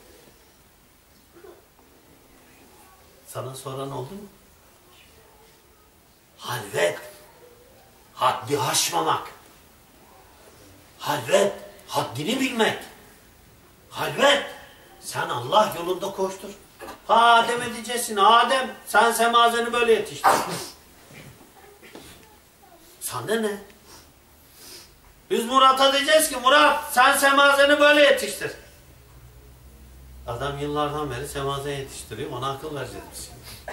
Sana soran oldu mu? Halvet, haddi aşmamak. Halvet, haddini bilmek. Halvet, sen Allah yolunda koştur. Ha Adem'e diyeceksin, Adem sen semazeni böyle yetiştir. Sana ne? Biz Murat'a diyeceğiz ki Murat sen semazeni böyle yetiştir. Adam yıllardan beri semazen yetiştiriyor, ona akıl vereceğiz biz.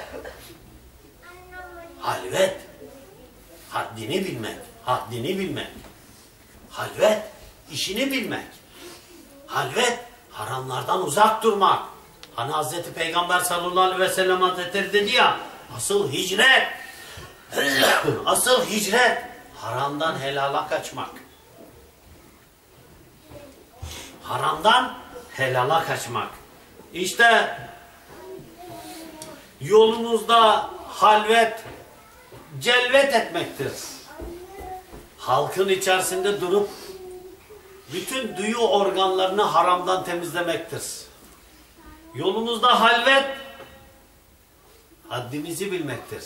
Halvet, haddini bilmek, haddini bilmek. Halvet, işini bilmek. Halvet, haramlardan uzak durmak. Hani Hazreti Peygamber sallallahu aleyhi ve sellem Hazretleri dedi ya, asıl hicret, asıl hicret, haramdan helala kaçmak. Haramdan helala kaçmak. İşte Yolunuzda halvet, celvet etmektir. Halkın içerisinde durup bütün duyu organlarını haramdan temizlemektir. Yolunuzda halvet, haddimizi bilmektir.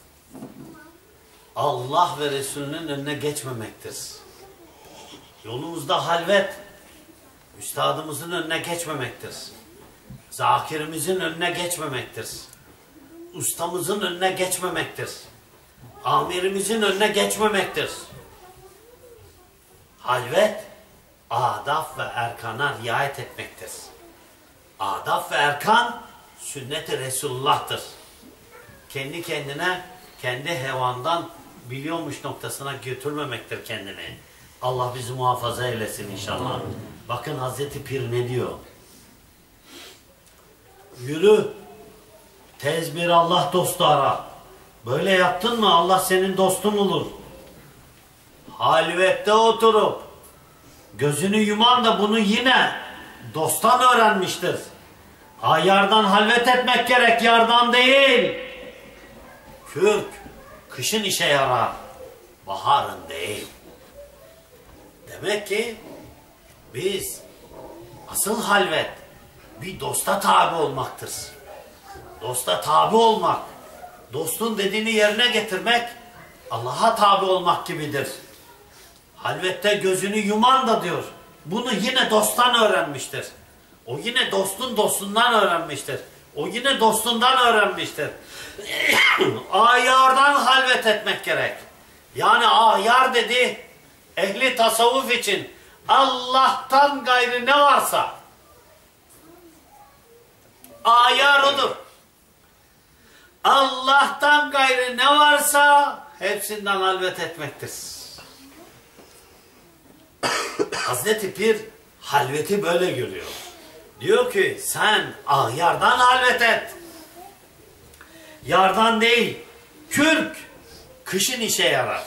Allah ve Resulünün önüne geçmemektir. Yolumuzda halvet, üstadımızın önüne geçmemektir. Zakirimizin önüne geçmemektir. Ustamızın önüne geçmemektir. Amirimizin önüne geçmemektir. Halvet, adab ve erkana riayet etmektir. Adab ve erkan, sünnet-i Resulullah'tır. Kendi kendine, kendi hevandan biliyormuş noktasına götürmemektir kendini. Allah bizi muhafaza eylesin inşallah. Bakın Hazreti Pir ne diyor? Yürü, tez bir Allah dostu ara. Böyle yaptın mı Allah senin dostun olur. Halvette oturup gözünü yuman da bunu yine dosttan öğrenmiştir. Ha, yardan halvet etmek gerek, yardan değil. Kürk, kışın işe yarar, baharın değil. Demek ki biz asıl halvet bir dosta tabi olmaktır. Dosta tabi olmak, dostun dediğini yerine getirmek, Allah'a tabi olmak gibidir. Halvette gözünü yuman da diyor, bunu yine dosttan öğrenmiştir. O yine dostun dostundan öğrenmiştir. O yine dostundan öğrenmiştir. Ayardan halvet etmek gerek. Yani ayar dedi, ehli tasavvuf için Allah'tan gayrı ne varsa ayar odur. Allah'tan gayrı ne varsa hepsinden halvet etmektir. Hazreti Pir halveti böyle görüyor. Diyor ki sen ayardan halvet et. Yardan değil, kürk kışın işe yarar.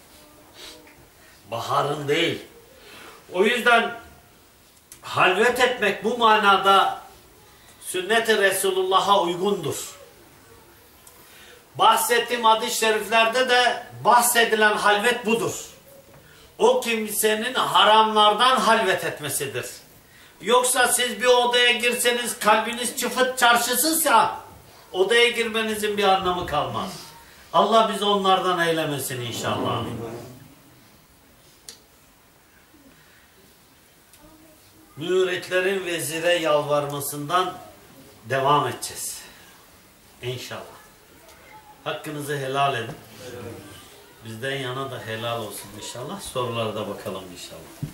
Baharın değil. O yüzden halvet etmek bu manada sünnet-i Resulullah'a uygundur. Bahsettiğim hadis-i şeriflerde de bahsedilen halvet budur. O kimsenin haramlardan halvet etmesidir. Yoksa siz bir odaya girseniz kalbiniz çıfıt çarşısızsa odaya girmenizin bir anlamı kalmaz. Allah bizi onlardan eylemesin inşallah. Müritlerin vezire yalvarmasından devam edeceğiz. İnşallah. Hakkınızı helal edin. Bizden yana da helal olsun inşallah. Sorulara da bakalım inşallah.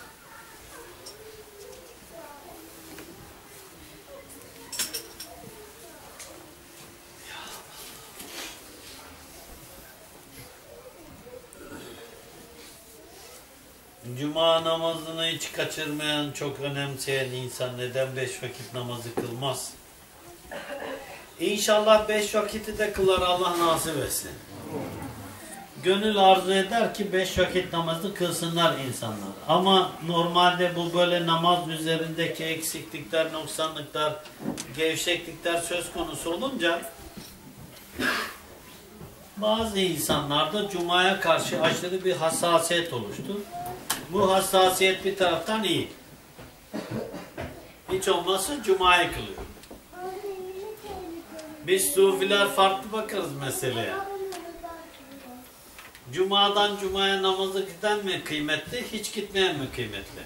Cuma namazını hiç kaçırmayan, çok önemseyen insan neden beş vakit namazı kılmaz? İnşallah beş vakiti de kılar, Allah nasip etsin. Gönül arzu eder ki beş vakit namazı kılsınlar insanlar. Ama normalde bu böyle namaz üzerindeki eksiklikler, noksanlıklar, gevşeklikler söz konusu olunca bazı insanlarda Cuma'ya karşı aşırı bir hassasiyet oluştu. Bu hassasiyet bir taraftan iyi. Hiç olmazsa Cuma'yı kılıyor. Biz Sufiler farklı bakarız meseleye. Cuma'dan Cuma'ya namazı giden mi kıymetli, hiç gitmeyen mi kıymetli?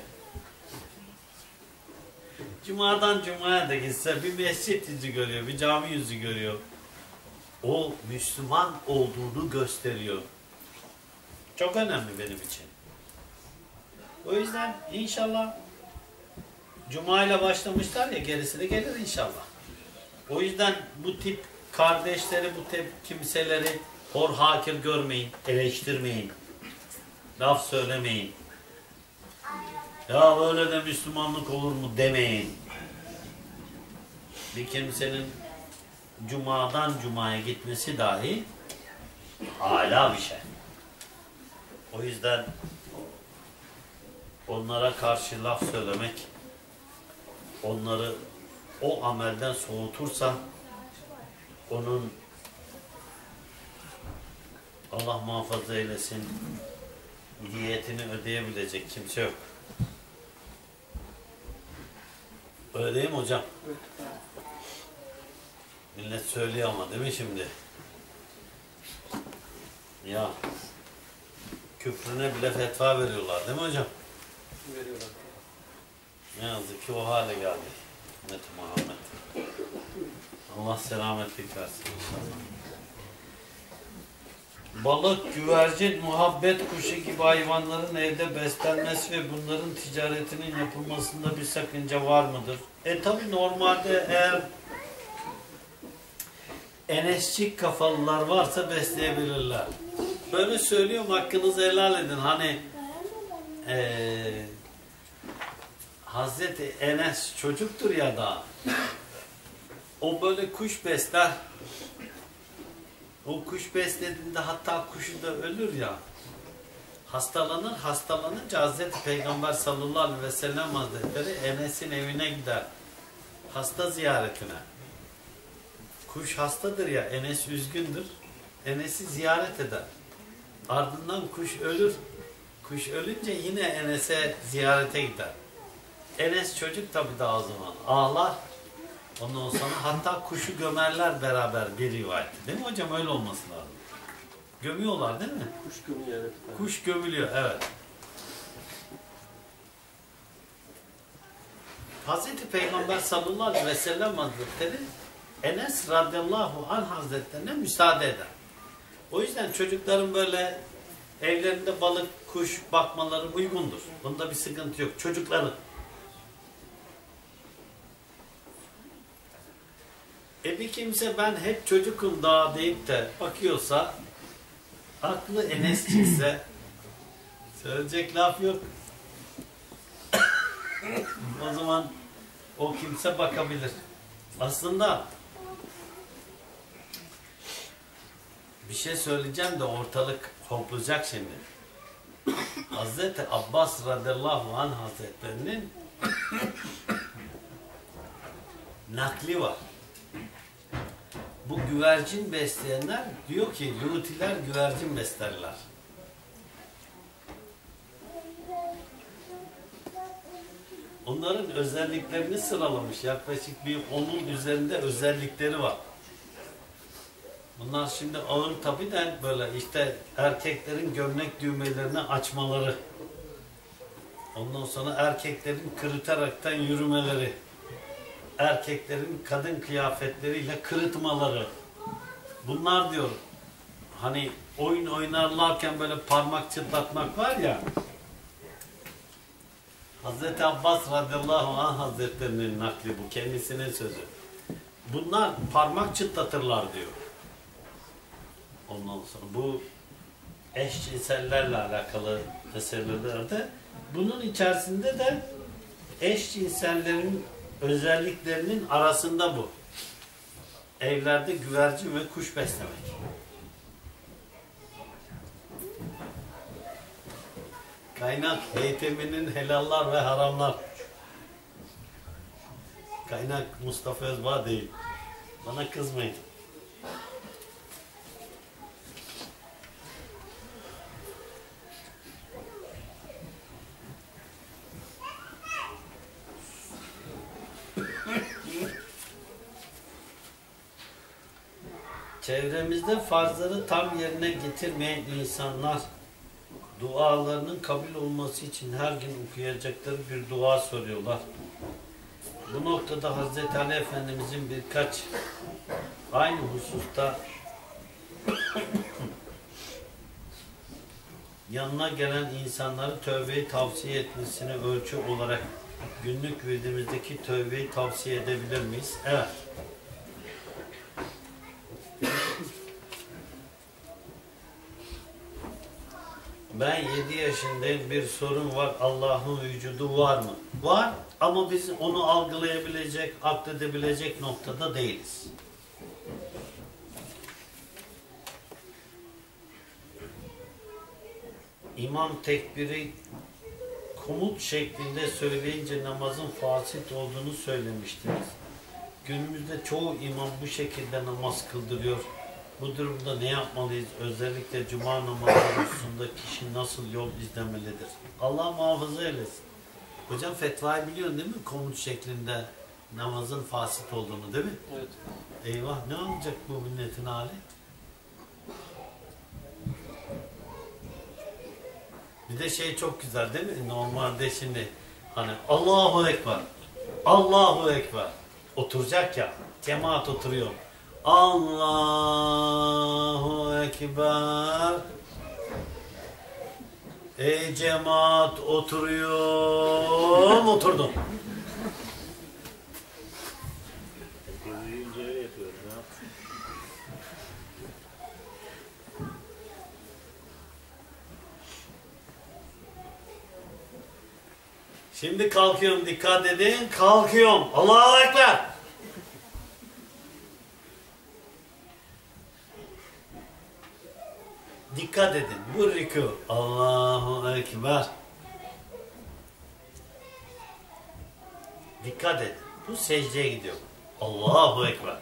Cuma'dan Cuma'ya da gitse bir mescit yüzü görüyor, bir cami yüzü görüyor. O Müslüman olduğunu gösteriyor. Çok önemli benim için. O yüzden inşallah Cuma ile başlamışlar ya, gerisi de gelir inşallah. O yüzden bu tip kardeşleri, bu tip kimseleri hor hakir görmeyin, eleştirmeyin, laf söylemeyin. Ya böyle de Müslümanlık olur mu demeyin. Bir kimsenin Cuma'dan Cuma'ya gitmesi dahi âlâ bir şey. O yüzden onlara karşı laf söylemek, onları o amelden soğutursa onun Allah muhafaza eylesin diyetini ödeyebilecek kimse yok. Öyle değil mi hocam? Millet söylüyor ama değil mi şimdi? Ya küfrüne bile fetva veriyorlar değil mi hocam? Veriyorlar. Ne yazık ki o hale geldik. Ümmet-i Muhammed. Allah selametlik versin. Balık, güvercin, muhabbet kuşu gibi hayvanların evde beslenmesi ve bunların ticaretinin yapılmasında bir sakınca var mıdır? E tabi normalde eğer enesçik kafalılar varsa besleyebilirler. Böyle söylüyorum, hakkınızı helal edin. Hani ee, Hazreti Enes çocuktur ya da o böyle kuş besler. O kuş beslediğinde hatta kuşu da ölür ya. Hastalanır. Hastalanınca Hazreti Peygamber sallallahu aleyhi ve sellem Hazretleri Enes'in evine gider. Hasta ziyaretine. Kuş hastadır ya, Enes üzgündür. Enes'i ziyaret eder. Ardından kuş ölür. Kuş ölünce yine Enes'e ziyarete gider. Enes çocuk tabi daha o zaman. Ağlar. Ondan sonra hatta kuşu gömerler beraber bir rivayette. Değil mi hocam? Öyle olması lazım. Gömüyorlar değil mi? Kuş gömüyor, evet. Kuş gömülüyor, evet. Hazreti Peygamber sallallahu aleyhi ve sellem Hazretleri Enes radıyallahu anh Hazretlerine müsaade eder. O yüzden çocukların böyle evlerinde balık, kuş bakmaları uygundur. Bunda bir sıkıntı yok. Çocukların. E bir kimse ben hep çocukum daha deyip de bakıyorsa, aklı Enesçiyse söyleyecek laf yok. O zaman o kimse bakabilir. Aslında bir şey söyleyeceğim de ortalık hoplayacak şimdi. Hazreti Abbas radıyallahu anh Hazretlerinin nakli var. Bu güvercin besleyenler diyor ki Lutiler güvercin beslerler. Onların özelliklerini sıralamış. Yaklaşık bir onun üzerinde özellikleri var. Bunlar şimdi ağır tabi de böyle işte erkeklerin gömlek düğmelerini açmaları. Ondan sonra erkeklerin kırıtaraktan yürümeleri. Erkeklerin kadın kıyafetleriyle kırıtmaları. Bunlar diyor hani oyun oynarlarken böyle parmak çıtlatmak var ya, Hazreti Abbas radıyallahu anh Hazretlerinin nakli bu, kendisinin sözü. Bunlar parmak çıtlatırlar diyor. Ondan sonra bu eşcinsellerle alakalı meselelerde bunun içerisinde de eşcinsellerin özelliklerinin arasında bu. Evlerde güvercin ve kuş beslemek. Kaynak Heytemi'nin helallar ve haramlar. Kaynak Mustafa Özbağ değil. Bana kızmayın. Çevremizde farzları tam yerine getirmeyen insanlar dualarının kabul olması için her gün okuyacakları bir dua soruyorlar. Bu noktada Hazreti Ali Efendimizin birkaç aynı hususta yanına gelen insanları tövbeyi tavsiye etmesini ölçü olarak günlük virdimizdeki tövbeyi tavsiye edebilir miyiz? Evet. Ben yedi yaşındayım, bir sorun var, Allah'ın vücudu var mı? Var ama biz onu algılayabilecek, akledebilecek noktada değiliz. İmam tekbiri komut şeklinde söyleyince namazın fasit olduğunu söylemiştiniz. Günümüzde çoğu imam bu şekilde namaz kıldırıyor. Bu durumda ne yapmalıyız? Özellikle cuma namazı hususunda kişi nasıl yol izlemelidir? Allah muhafaza eylesin. Hocam fetvayı biliyorsun değil mi? Komut şeklinde namazın fasit olduğunu değil mi? Evet. Eyvah ne olacak bu milletin hali? Bir de şey çok güzel değil mi? Normalde şimdi hani Allahu Ekber, Allahu Ekber oturacak ya, cemaat oturuyor. Allahu Ekber. Ey cemaat oturuyorum, oturdum. Şimdi kalkıyorum, dikkat edin, kalkıyorum. Allahu Ekber. Dikkat edin, bu rükû. Allahu Ekber. Dikkat edin, bu secdeye gidiyor. Allahu Ekber.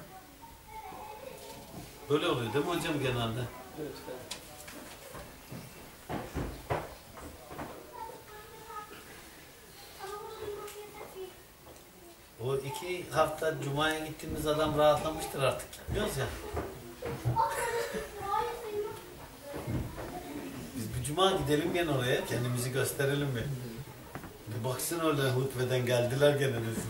Böyle oluyor değil mi hocam genelde? Evet. O iki hafta Cuma'ya gittiğimiz adam rahatlamıştır artık. Biliyoruz ya. Biz bir Cuma gidelim gene oraya. Kendimizi gösterelim mi? Bir baksın öyle hutbeden geldiler gene desin.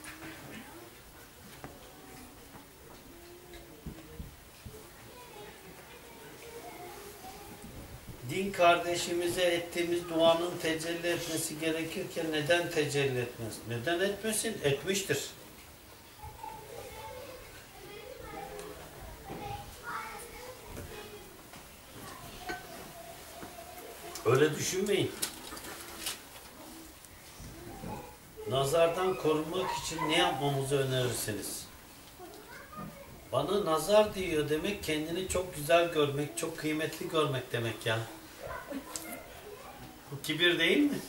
Din kardeşimize ettiğimiz duanın tecelli etmesi gerekirken neden tecelli etmez? Neden etmesin? Etmiştir. Öyle düşünmeyin. Nazardan korunmak için ne yapmamızı önerirsiniz? Bana nazar diyor demek kendini çok güzel görmek, çok kıymetli görmek demek ya. Bu kibir değil mi?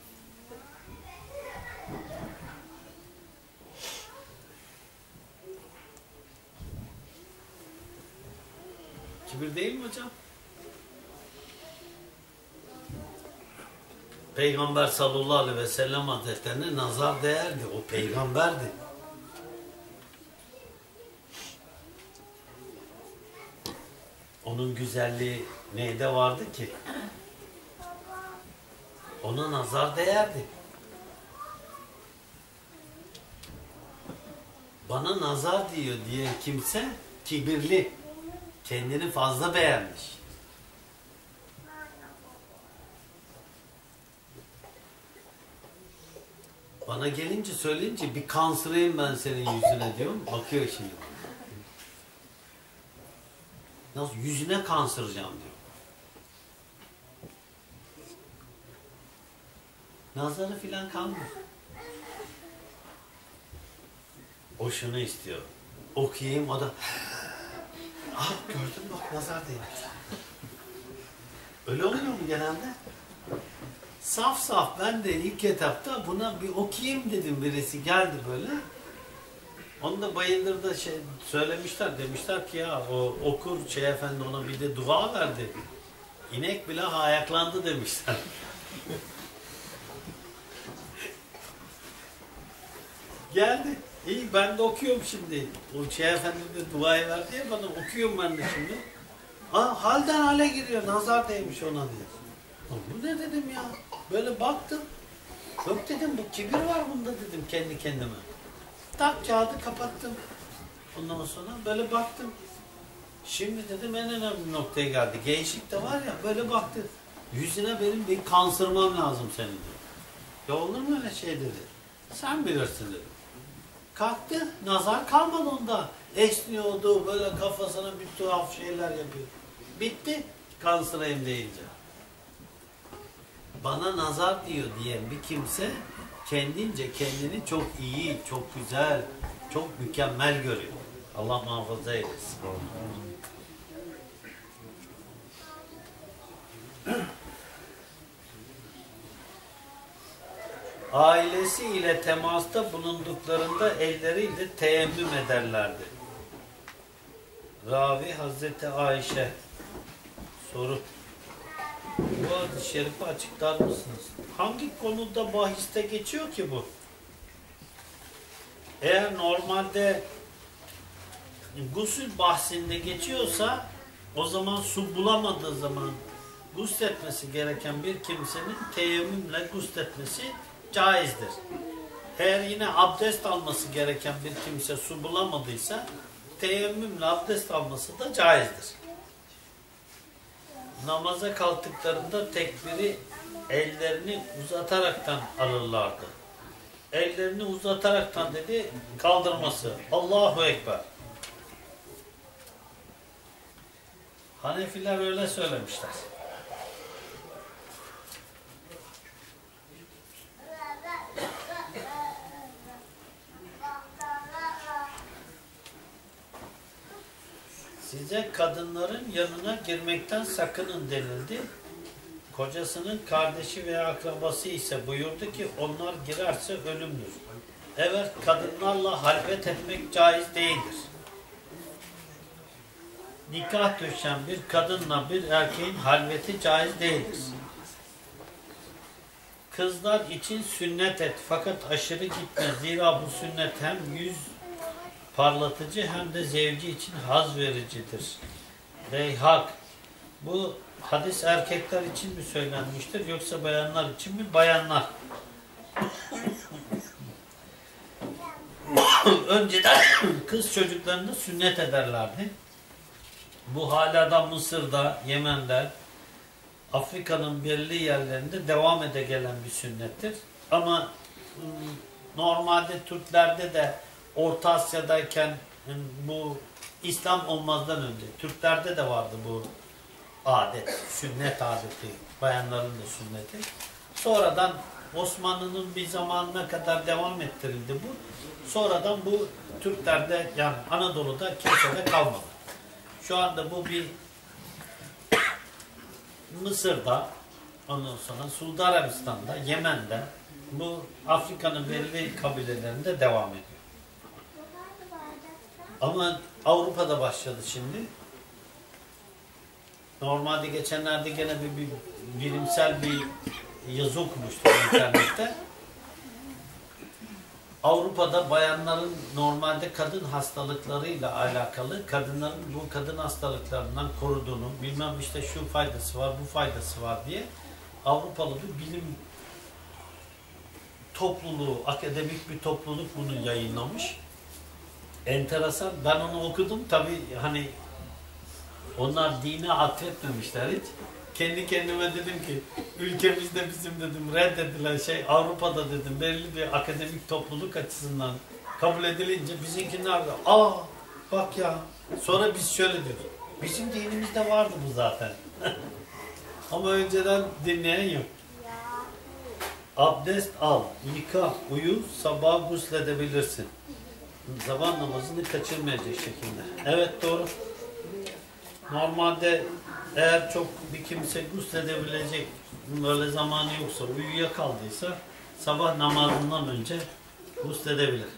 Kibir değil mi hocam? Peygamber sallallahu aleyhi ve sellem hazretlerine nazar değerdi. O peygamberdi. Onun güzelliği neyde vardı ki? Ona nazar değerdi. Bana nazar diyor diye kimse kibirli. Kendini fazla beğenmiş. Bana gelince söyleyince bir kansırayım ben senin yüzüne diyorum. Bakıyor şimdi. Nasıl yüzüne kansıracağım diyor. Nazarı filan kalmıyor. O şunu istiyor. Okuyayım o da ah gördün bak nazar değmiş. Öyle oluyor mu genelde? Saf saf ben de ilk etapta buna bir okuyayım dedim, birisi geldi böyle. Onu da Bayındır'da şey söylemişler, demişler ki ya o okur şey efendi ona bir de dua verdi. İnek bile ayaklandı demişler. Geldi. İyi ben de okuyorum şimdi. O şey efendi de duayı verdi ya bana, okuyorum ben de şimdi. Aa, halden hale giriyor, nazar değmiş ona diyor. Bu ne dedim ya? Böyle baktım. Yok dedim bu kibir var bunda dedim kendi kendime. Tak kağıdı kapattım. Ondan sonra böyle baktım. Şimdi dedim en önemli noktaya geldi. Gençlik de var ya böyle baktı. Yüzüne benim bir kansırmam lazım senin dedi. Ya olur mu öyle şey dedi. Sen bilirsin dedim. Kalktı. Nazar kalmadı onda. Esniyordu. Böyle kafasına bir tuhaf şeyler yapıyor. Bitti. Kansırayım deyince. Bana nazar diyor diyen bir kimse kendince kendini çok iyi, çok güzel, çok mükemmel görüyor. Allah muhafaza eylesin. ailesi ile temasta bulunduklarında elleriyle teyemmüm ederlerdi. Ravi Hazreti Ayşe. Soru. Bu hadis-i şerifi açıklar mısınız? Hangi konuda bahiste geçiyor ki bu? Eğer normalde gusül bahsinde geçiyorsa o zaman su bulamadığı zaman gusletmesi gereken bir kimsenin teyemmümle gusletmesi caizdir. Eğer yine abdest alması gereken bir kimse su bulamadıysa teyemmümle abdest alması da caizdir. Namaza kalktıklarında tekbiri ellerini uzataraktan alırlardı. Ellerini uzataraktan dedi, kaldırması. Allahu Ekber. Hanefiler öyle söylemişler. Size kadınların yanına girmekten sakının denildi. Kocasının kardeşi veya akrabası ise buyurdu ki onlar girerse ölümdür. Evet, kadınlarla halvet etmek caiz değildir. Nikah düşen bir kadınla bir erkeğin halveti caiz değildir. Kızlar için sünnet et fakat aşırı gitme. Zira bu sünnet hem yüz parlatıcı hem de zevci için haz vericidir. Reyhak. Bu hadis erkekler için mi söylenmiştir yoksa bayanlar için mi? Bayanlar. Önceden kız çocuklarını sünnet ederlerdi. Bu hala Mısır'da, Yemen'de, Afrika'nın belli yerlerinde devam ede gelen bir sünnettir. Ama normalde Türklerde de Orta Asya'dayken bu İslam olmazdan önce Türklerde de vardı bu adet, sünnet adeti, bayanların da sünneti. Sonradan Osmanlı'nın bir zamanına kadar devam ettirildi bu. Sonradan bu Türklerde, yani Anadolu'da kimsede kalmadı. Şu anda bu bir Mısır'da, ondan sonra Suudi Arabistan'da, Yemen'de, bu Afrika'nın belli kabilelerinde devam ediyor. Ama Avrupa'da başladı şimdi. Normalde geçenlerde gene bir, bir bilimsel bir yazı okumuştum internette. Avrupa'da bayanların normalde kadın hastalıklarıyla alakalı, kadınların bu kadın hastalıklarından koruduğunu, bilmem işte şu faydası var, bu faydası var diye Avrupalı bir bilim topluluğu, akademik bir topluluk bunu yayınlamış. Enteresan. Ben onu okudum. Tabii hani onlar dine atfetmemişler hiç. Kendi kendime dedim ki ülkemizde bizim dedim reddedilen şey Avrupa'da dedim belli bir akademik topluluk açısından kabul edilince bizimkiler de aa bak ya, sonra biz şöyle diyoruz. Bizim dinimizde vardı bu zaten. Ama önceden dinleyen yok. Abdest al, yıka, uyu, sabah gusledebilirsin. Sabah namazını kaçırmayacak şekilde. Evet, doğru. Normalde eğer çok bir kimse gusledebilecek böyle zamanı yoksa, uyuyakaldıysa sabah namazından önce gusledebilir.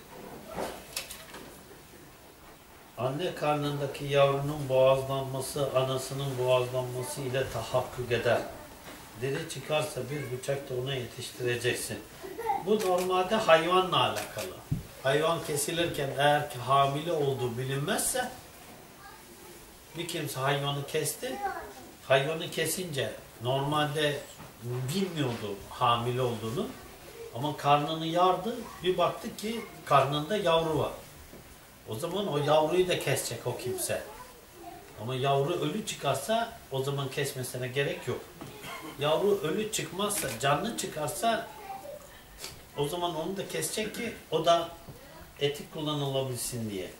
Anne karnındaki yavrunun boğazlanması, anasının boğazlanması ile tahakkuk eder. Deri çıkarsa bir bıçakla ona yetiştireceksin. Bu normalde hayvanla alakalı. Hayvan kesilirken eğer ki hamile olduğu bilinmezse bir kimse hayvanı kesti. Hayvanı kesince normalde bilmiyordu hamile olduğunu ama karnını yardı. Bir baktık ki karnında yavru var. O zaman o yavruyu da kesecek o kimse. Ama yavru ölü çıkarsa o zaman kesmesine gerek yok. Yavru ölü çıkmazsa, canlı çıkarsa o zaman onu da kesecek ki o da eti kullanılabilsin diye.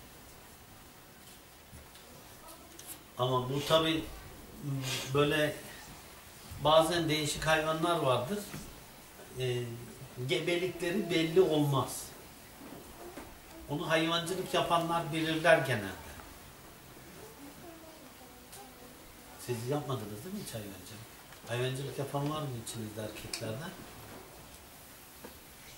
Ama bu tabi böyle bazen değişik hayvanlar vardır. E, gebelikleri belli olmaz. Onu hayvancılık yapanlar bilirler genelde. Siz yapmadınız değil mi hiç hayvancılık? Hayvancılık yapan var mı içinizde erkeklerden?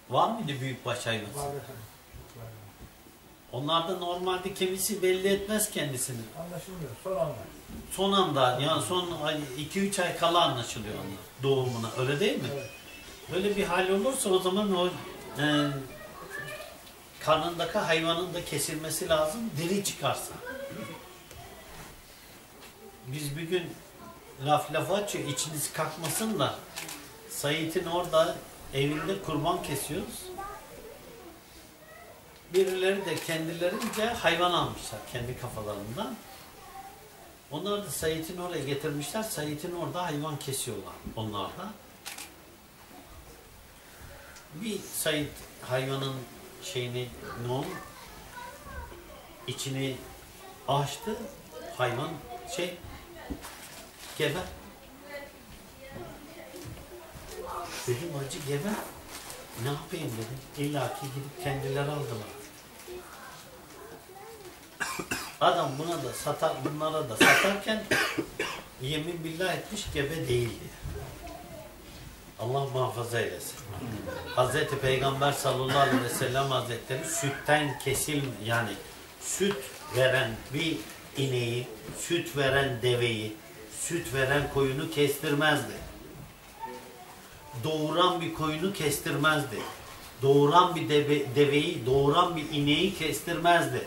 Var mıydı büyükbaş hayvanı? Var efendim. Var. Onlarda normalde kimisi belli etmez kendisini. Anlaşılmıyor. Son anda. Son anda, yani son iki üç ay kala anlaşılıyor onlar doğumuna. Öyle değil mi? Evet. Böyle bir hal olursa o zaman o e, karnındaki hayvanın da kesilmesi lazım, diri çıkarsa. Biz bir gün laf lafa açıyor, içiniz kalkmasın da Sait'in orada evinde kurban kesiyoruz. Birileri de kendilerince hayvan almışlar kendi kafalarından. Onlar da Sait'in oraya getirmişler. Sait'in orada hayvan kesiyorlar onlar da. Bir Sait hayvanın şeyini, ne oldu? İçini açtı. Hayvan şey geber. Dedim acı geber. Ne yapayım dedim. İlla ki gidip kendileri aldılar. Adam buna da satar, bunlara da satarken yemin billah etmiş, gebe değildi. Allah muhafaza eylesin. Hazreti Peygamber sallallahu aleyhi ve sellem Hazretleri sütten kesil, yani süt veren bir ineği, süt veren deveyi, süt veren koyunu kestirmezdi. Doğuran bir koyunu kestirmezdi. Doğuran bir deve, deveyi, doğuran bir ineği kestirmezdi.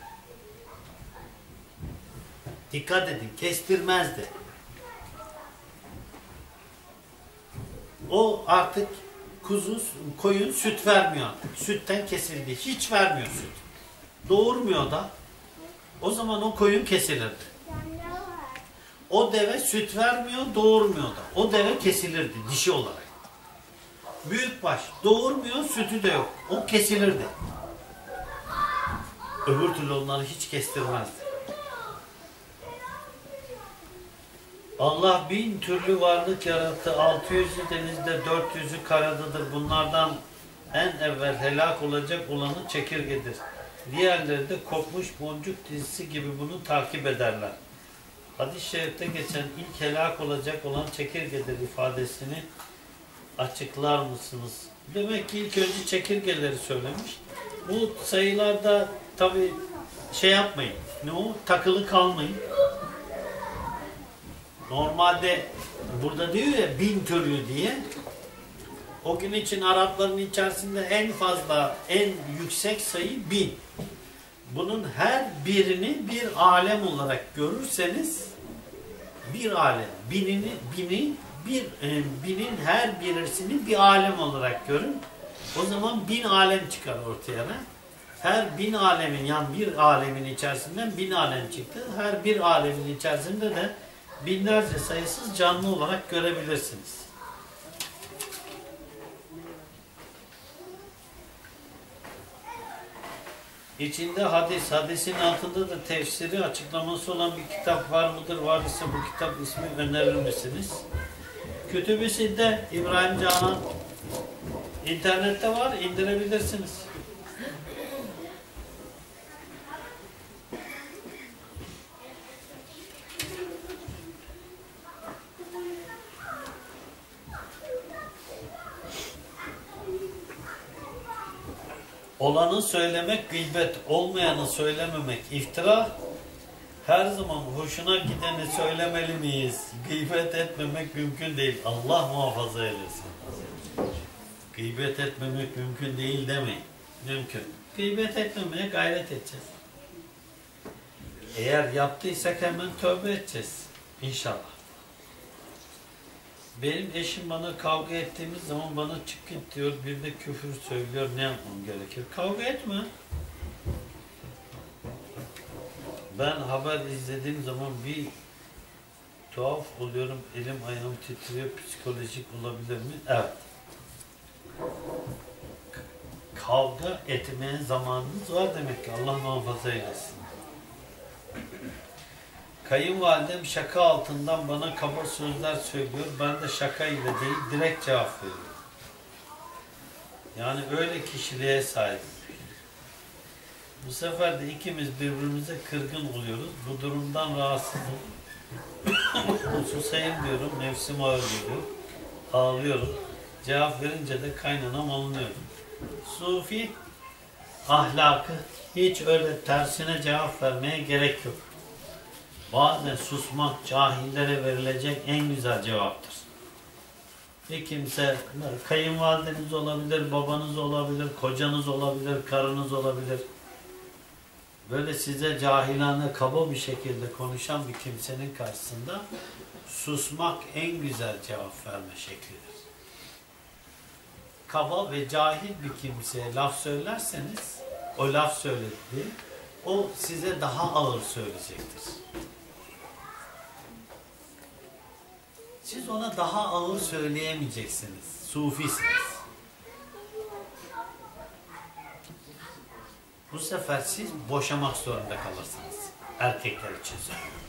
Dikkat edin, kestirmezdi. O artık kuzu, koyun süt vermiyor artık. Sütten kesildi. Hiç vermiyor süt. Doğurmuyor da. O zaman o koyun kesilirdi. O deve süt vermiyor, doğurmuyor da. O deve kesilirdi dişi olarak. Büyükbaş doğurmuyor, sütü de yok. O kesilirdi. Öbür türlü onları hiç kestirmezdi. Allah bin türlü varlık yarattı. altı yüzü denizde, dört yüzü karadadır. Bunlardan en evvel helak olacak olanı çekirgedir. Diğerleri de kopmuş boncuk dizisi gibi bunu takip ederler. Hadis-i şerifte geçen ilk helak olacak olan çekirgedir ifadesini açıklar mısınız? Demek ki ilk önce çekirgeleri söylemiş. Bu sayılarda tabi şey yapmayın. Ne o? Takılı kalmayın. Normalde burada diyor ya bin türlü diye. O gün için Arapların içerisinde en fazla, en yüksek sayı bin. Bunun her birini bir alem olarak görürseniz bir alem, binini, bini, bir e, binin her birisini bir alem olarak görün. O zaman bin alem çıkar ortaya. Ne? Her bin alemin, yani bir alemin içerisinden bin alem çıktı. Her bir alemin içerisinde de binlerce sayısız canlı olarak görebilirsiniz. İçinde hadis, hadisin altında da tefsiri açıklaması olan bir kitap var mıdır? Var ise bu kitap ismi önerir misiniz? Kütüb-i Sitte İbrahim Canan internette var, indirebilirsiniz. Olanı söylemek gıybet, olmayanı söylememek iftira. Her zaman hoşuna gideni söylemeli miyiz? Gıybet etmemek mümkün değil. Allah muhafaza eylesin. Gıybet etmemek mümkün değil demeyin. Mümkün. Gıybet etmemeye gayret edeceğiz. Eğer yaptıysak hemen tövbe edeceğiz. İnşallah. Benim eşim bana kavga ettiğimiz zaman bana çık git diyor, bir de küfür söylüyor. Ne yapmam gerekir? Kavga etme. Ben haber izlediğim zaman bir tuhaf oluyorum. Elim ayağım titriyor. Psikolojik olabilir mi? Evet. Kavga etmeye zamanınız var demek ki. Allah muhafaza eylesin. Kayınvalidem şaka altından bana kaba sözler söylüyor. Ben de şaka ile değil, direkt cevap veriyorum. Yani öyle kişiliğe sahibim. Bu sefer de ikimiz birbirimize kırgın oluyoruz. Bu durumdan rahatsızım. Susayım diyorum, nefsim ağır geliyor. Ağlıyorum. Cevap verince de kaynanam alınıyorum. Sufi ahlakı hiç öyle tersine cevap vermeye gerek yok. Bazen susmak cahillere verilecek en güzel cevaptır. Bir kimse, kayınvalideniz olabilir, babanız olabilir, kocanız olabilir, karınız olabilir. Böyle size cahilane, kaba bir şekilde konuşan bir kimsenin karşısında susmak en güzel cevap verme şeklidir. Kaba ve cahil bir kimseye laf söylerseniz, o laf söylediği, o size daha ağır söyleyecektir. Siz ona daha ağır söyleyemeyeceksiniz. Sufisiniz. Bu sefer siz boşamak zorunda kalırsınız. Erkekler için söylüyorum.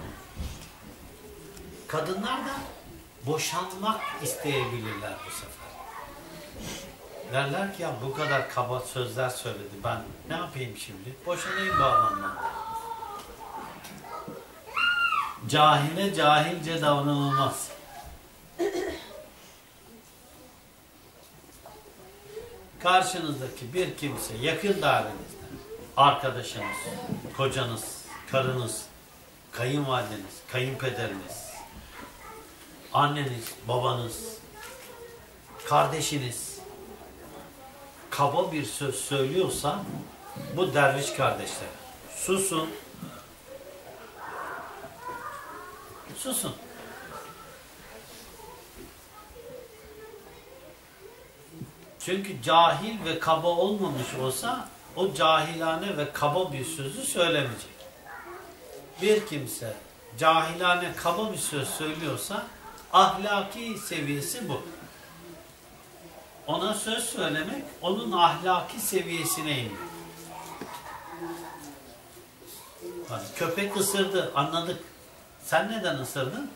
Kadınlar da boşanmak isteyebilirler bu sefer. Derler ki ya bu kadar kaba sözler söyledi. Ben ne yapayım şimdi? Boşanayım bu adamdan. Cahile cahilce davranılmaz. Karşınızdaki bir kimse yakın dairenizde, arkadaşınız, kocanız, karınız, kayınvalideniz, kayınpederiniz, anneniz, babanız, kardeşiniz kaba bir söz söylüyorsa bu derviş kardeşler. Susun. Susun. Çünkü cahil ve kaba olmamış olsa o cahilane ve kaba bir sözü söylemeyecek. Bir kimse cahilane kaba bir söz söylüyorsa ahlaki seviyesi bu. Ona söz söylemek onun ahlaki seviyesine inmek. Hani köpek ısırdı, anladık. Sen neden ısırdın?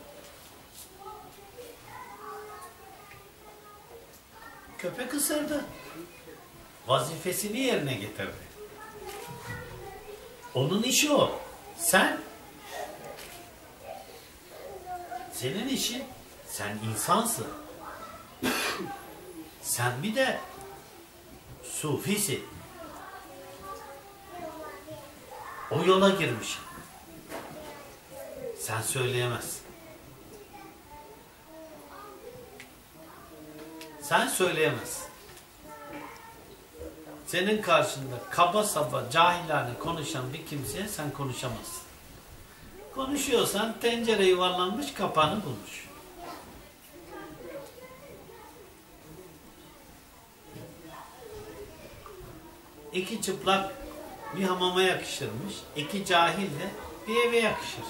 Köpek ısırdı. Vazifesini yerine getirdi. Onun işi o. Sen, senin işin, sen insansın. Sen bir de sufisin. O yola girmişsin. Sen söyleyemezsin. Sen söyleyemezsin. Senin karşında kaba saba, cahilane konuşan bir kimseye sen konuşamazsın. Konuşuyorsan tencere yuvarlanmış, kapağını bulmuş. İki çıplak bir hamama yakışırmış, iki cahil de bir eve yakışır.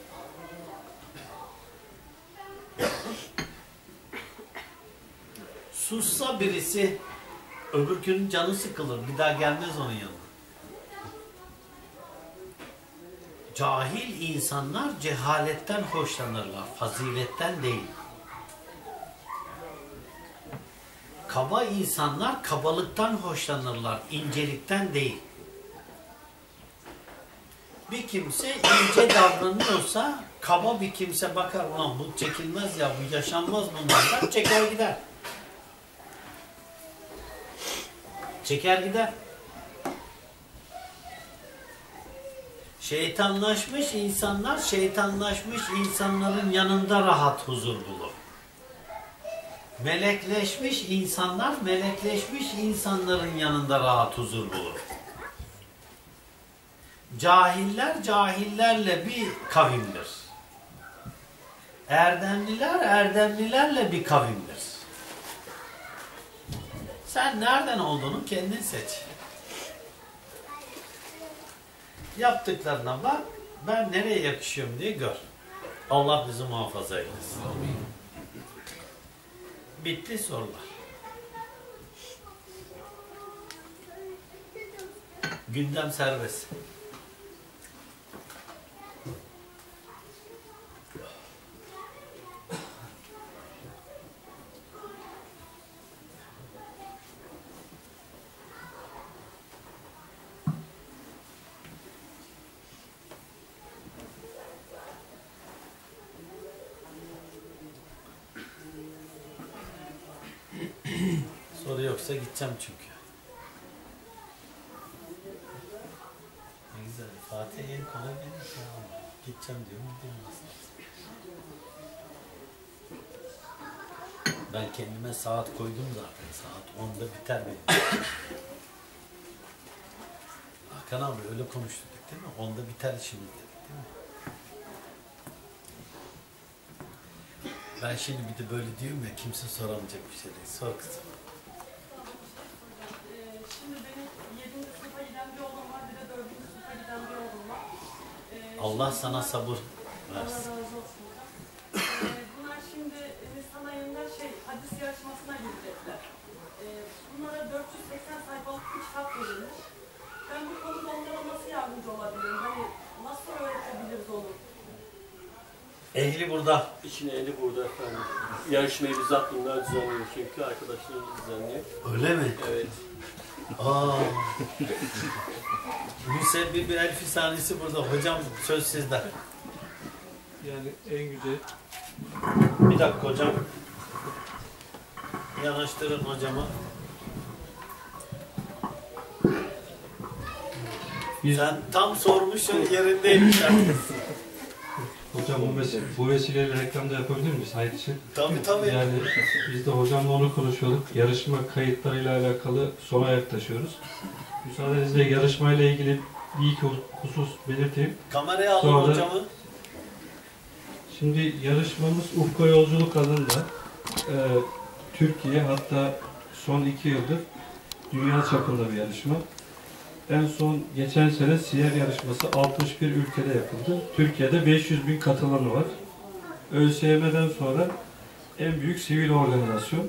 Sussa birisi öbür günün canı sıkılır. Bir daha gelmez onun yanına. Cahil insanlar cehaletten hoşlanırlar. Faziletten değil. Kaba insanlar kabalıktan hoşlanırlar. İncelikten değil. Bir kimse ince davranıyorsa kaba bir kimse bakar. Ulan bu çekilmez ya, bu yaşanmaz bunlardan. Çeker gider. Çeker gider. Şeytanlaşmış insanlar, şeytanlaşmış insanların yanında rahat huzur bulur. Melekleşmiş insanlar, melekleşmiş insanların yanında rahat huzur bulur. Cahiller, cahillerle bir kavimdir. Erdemliler, erdemlilerle bir kavimdir. Sen nereden olduğunu kendin seç. Yaptıklarına bak, ben nereye yakışıyorum diye gör. Allah bizi muhafaza eylesin. Bitti sorular. Gündem serbest. Soru yoksa gideceğim çünkü. Zaten en kolay benim şey ama. Gideceğim diyorum, gidilmez. Ben kendime saat koydum zaten. Saat onda biter benim. Hakan abi öyle konuştuk değil mi? Onda biter işimiz dedik değil mi? Ben şimdi bir de böyle diyorum ya, kimse soramayacak bir şey değil. Sor kızım. Şimdi benim yedinci sınıfa giden bir oğlum var, bir de dördüncü sınıfa giden bir oğlum var. Ee, Allah şimdi sana bunlar- sabır Allah versin. razı olsun hocam. Ee, bunlar şimdi Nisan ayında şey, hadis yarışmasına girecekler. Ee, bunlara dört yüz seksen sayfalık bir kitap verilmiş. Ben bu konuda onlara nasıl yardımcı olabilirim? Hani nasıl öğretebiliriz onu? Ehli burada. İçine eli burada efendim. Yarışmayı bizzat bunlar düzenliyor çünkü arkadaşlarımız düzenliyor. Öyle mi? Evet. Aa. Müsebbibi bir elfi saniyesi burada. Hocam söz sizde. Yani en güzel Bir dakika hocam. Yanaştırın hocamı. Biz, Sen tam sormuşsun yerindeymiş artık. hocam bu, ves bu vesileyle reklamda yapabilir miyiz hayır için? Tabii tabii. Yani biz de hocamla onu konuşuyorduk. Yarışma kayıtlarıyla alakalı sona yaklaşıyoruz. Müsaadenizle yarışmayla ilgili bir iki husus belirteyim. Kameraya alın Sonra- hocamı. Şimdi yarışmamız Ufka Yolculuk adında e, Türkiye, hatta son iki yıldır dünya çapında bir yarışma. En son geçen sene siyer yarışması altmış bir ülkede yapıldı. Türkiye'de beş yüz bin katılanı var. ÖSYM'den sonra en büyük sivil organizasyon.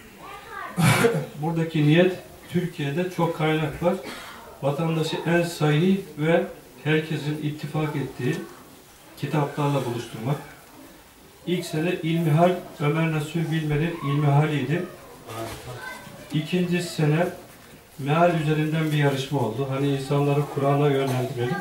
Buradaki niyet, Türkiye'de çok kaynak var. Vatandaşı en sahih ve herkesin ittifak ettiği kitaplarla buluşturmak. İlk sene İlmihal, Ömer Nasuh Bilmen'in İlmihal'iydi. İkinci sene meal üzerinden bir yarışma oldu. Hani insanları Kur'an'a yönlendirelim.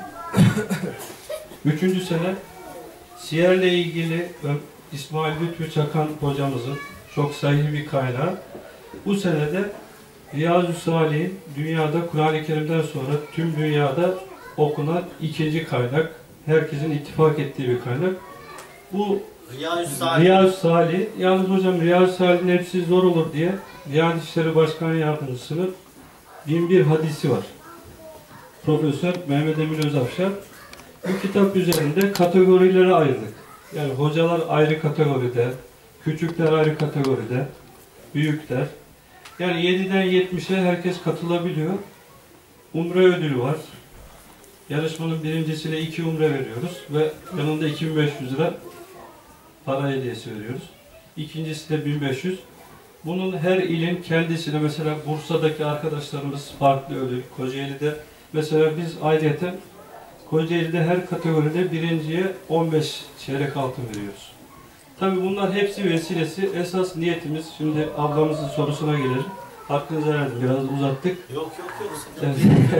Üçüncü sene siyerle ilgili İsmail Lütfü Çakan hocamızın çok sahih bir kaynağı. Bu senede Riyazu Salih'in dünyada Kur'an-ı Kerim'den sonra tüm dünyada okunan ikinci kaynak. Herkesin ittifak ettiği bir kaynak. Bu Riyazu Salih. Riyazu Salih, yalnız hocam Riyazu Salih'in hepsi zor olur diye Diyanet İşleri Başkanı Yardımcısı'nın bin bir hadisi var. Profesör Mehmet Emin Özafşar. Bu kitap üzerinde kategorilere ayırdık. Yani hocalar ayrı kategoride, küçükler ayrı kategoride, büyükler. Yani yediden yetmişe herkes katılabiliyor. Umre ödülü var. Yarışmanın birincisine iki umre veriyoruz ve yanında iki bin beş yüz lira para hediyesi veriyoruz. İkincisi de bin beş yüz. Bunun her ilin kendisine, mesela Bursa'daki arkadaşlarımız farklı ödül, Kocaeli'de mesela biz ayrıyeten Kocaeli'de her kategoride birinciye on beş çeyrek altın veriyoruz. Tabii bunlar hepsi vesilesi. Esas niyetimiz, şimdi ablamızın sorusuna gelelim. Hakkınızı verdim, biraz uzattık. Yok yok yok. Evet.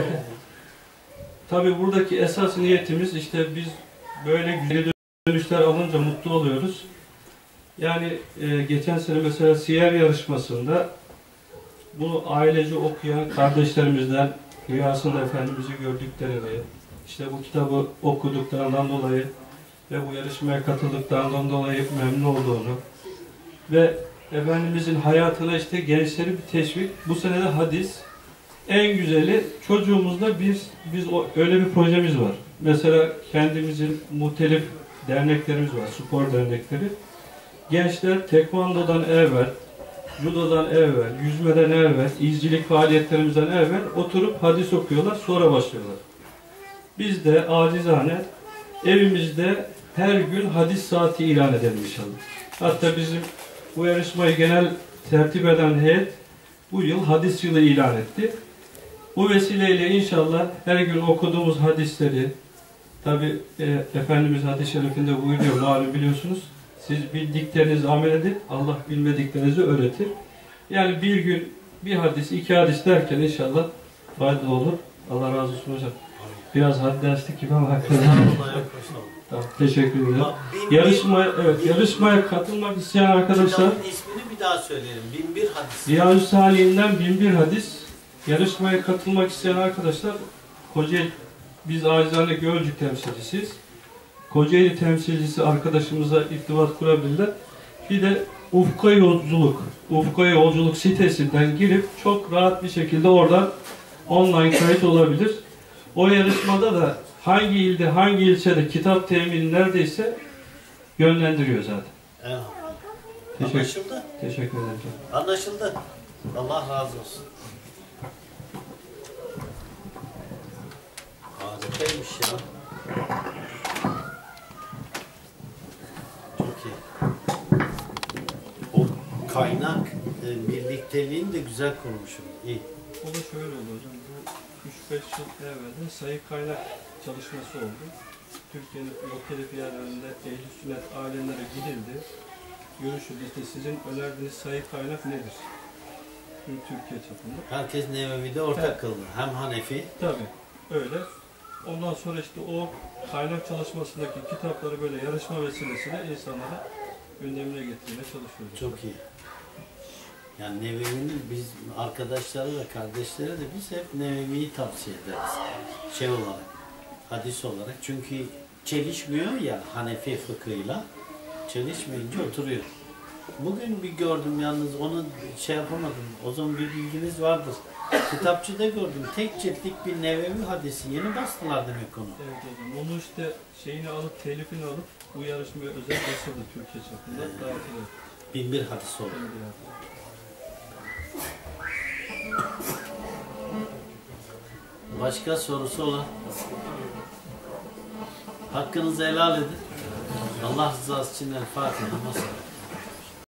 Tabii buradaki esas niyetimiz, işte biz böyle geri dönüşler alınca mutlu oluyoruz. Yani e, geçen sene mesela siyer yarışmasında bunu ailece okuyan kardeşlerimizden rüyasında Efendimiz'i gördüklerini, işte bu kitabı okuduklarından dolayı ve bu yarışmaya katıldıklarından dolayı memnun olduğunu ve Efendimiz'in hayatına işte gençleri bir teşvik. Bu sene de hadis. En güzeli, çocuğumuzda biz, biz o, öyle bir projemiz var. Mesela kendimizin muhtelif derneklerimiz var, spor dernekleri. Gençler tekvandodan evvel, judodan evvel, yüzmeden evvel, izcilik faaliyetlerimizden evvel oturup hadis okuyorlar, sonra başlıyorlar. Biz de acizane evimizde her gün hadis saati ilan edelim inşallah. Hatta bizim bu yarışmayı genel tertip eden heyet bu yıl hadis yılı ilan etti. Bu vesileyle inşallah her gün okuduğumuz hadisleri, tabi e, Efendimiz hadis-i şerifinde buyuruyor, malum biliyorsunuz, siz bildiklerinizi amel edin, Allah bilmediklerinizi öğretir. Yani bir gün bir hadis, iki hadis derken inşallah faydalı olur. Allah razı olsun hocam. Biraz haddi açtık gibi ama hakikaten. Tamam, teşekkür ederim. Yarışmaya, evet, yarışmaya katılmak isteyen arkadaşlar, Kitabın ismini bir daha söyleyelim. bin bir hadis. Riyazu Salih'inden bin bir hadis. Yarışmaya katılmak isteyen arkadaşlar Kocaeli biz acizane Gölcük temsilcisiyiz. Kocaeli temsilcisi arkadaşımıza irtibat kurabilirler. Bir de Ufka Yolculuk, Ufka Yolculuk sitesinden girip çok rahat bir şekilde oradan online kayıt olabilir. O yarışmada da hangi ilde, hangi ilçede kitap temini neredeyse yönlendiriyor zaten. Evet. Teşekkür, Anlaşıldı. teşekkür ederim. Anlaşıldı. Allah razı olsun. Harikaymış ya. Çok iyi. O kaynak e, birlikteliğini de güzel kurmuşum. İyi. O da şöyle oldu hocam. Bu üç beş yıl evvelde sayı kaynak çalışması oldu. Türkiye'nin muhtelif yerlerinde ehl-i sünnet alemlere gidildi. Görüşüldü. İşte sizin önerdiğiniz sayı kaynak nedir? Tüm Türkiye çapında. Herkes Nevevi'de ortak Evet. kıldı. Hem Hanefi. Tabii. Öyle. Ondan sonra işte o kaynak çalışmasındaki kitapları böyle yarışma vesilesiyle insanlara gündemine getirmeye çalışıyoruz. Çok iyi. Yani Nevevi'nin biz arkadaşları da kardeşleri de biz hep Nevevi'yi tavsiye ederiz. Şey olarak, hadis olarak. Çünkü çelişmiyor ya Hanefi fıkhıyla. Çelişmeyince oturuyor. Bugün bir gördüm yalnız onu şey yapamadım. O zaman bir bilginiz vardır. Kitapçıda gördüm. Tek ciltlik bir Nevevi hadisi. Yeni bastılar demek onu. Evet hocam. Onu işte şeyini alıp, telifini alıp bu yarışmaya özel basıldı Türkiye çapında. Dağıtılıyor. Bin bir hadis oldu. Bin bir hadis. Başka sorusu olan? Hakkınızı helal edin. Allah rızası için El Fatiha.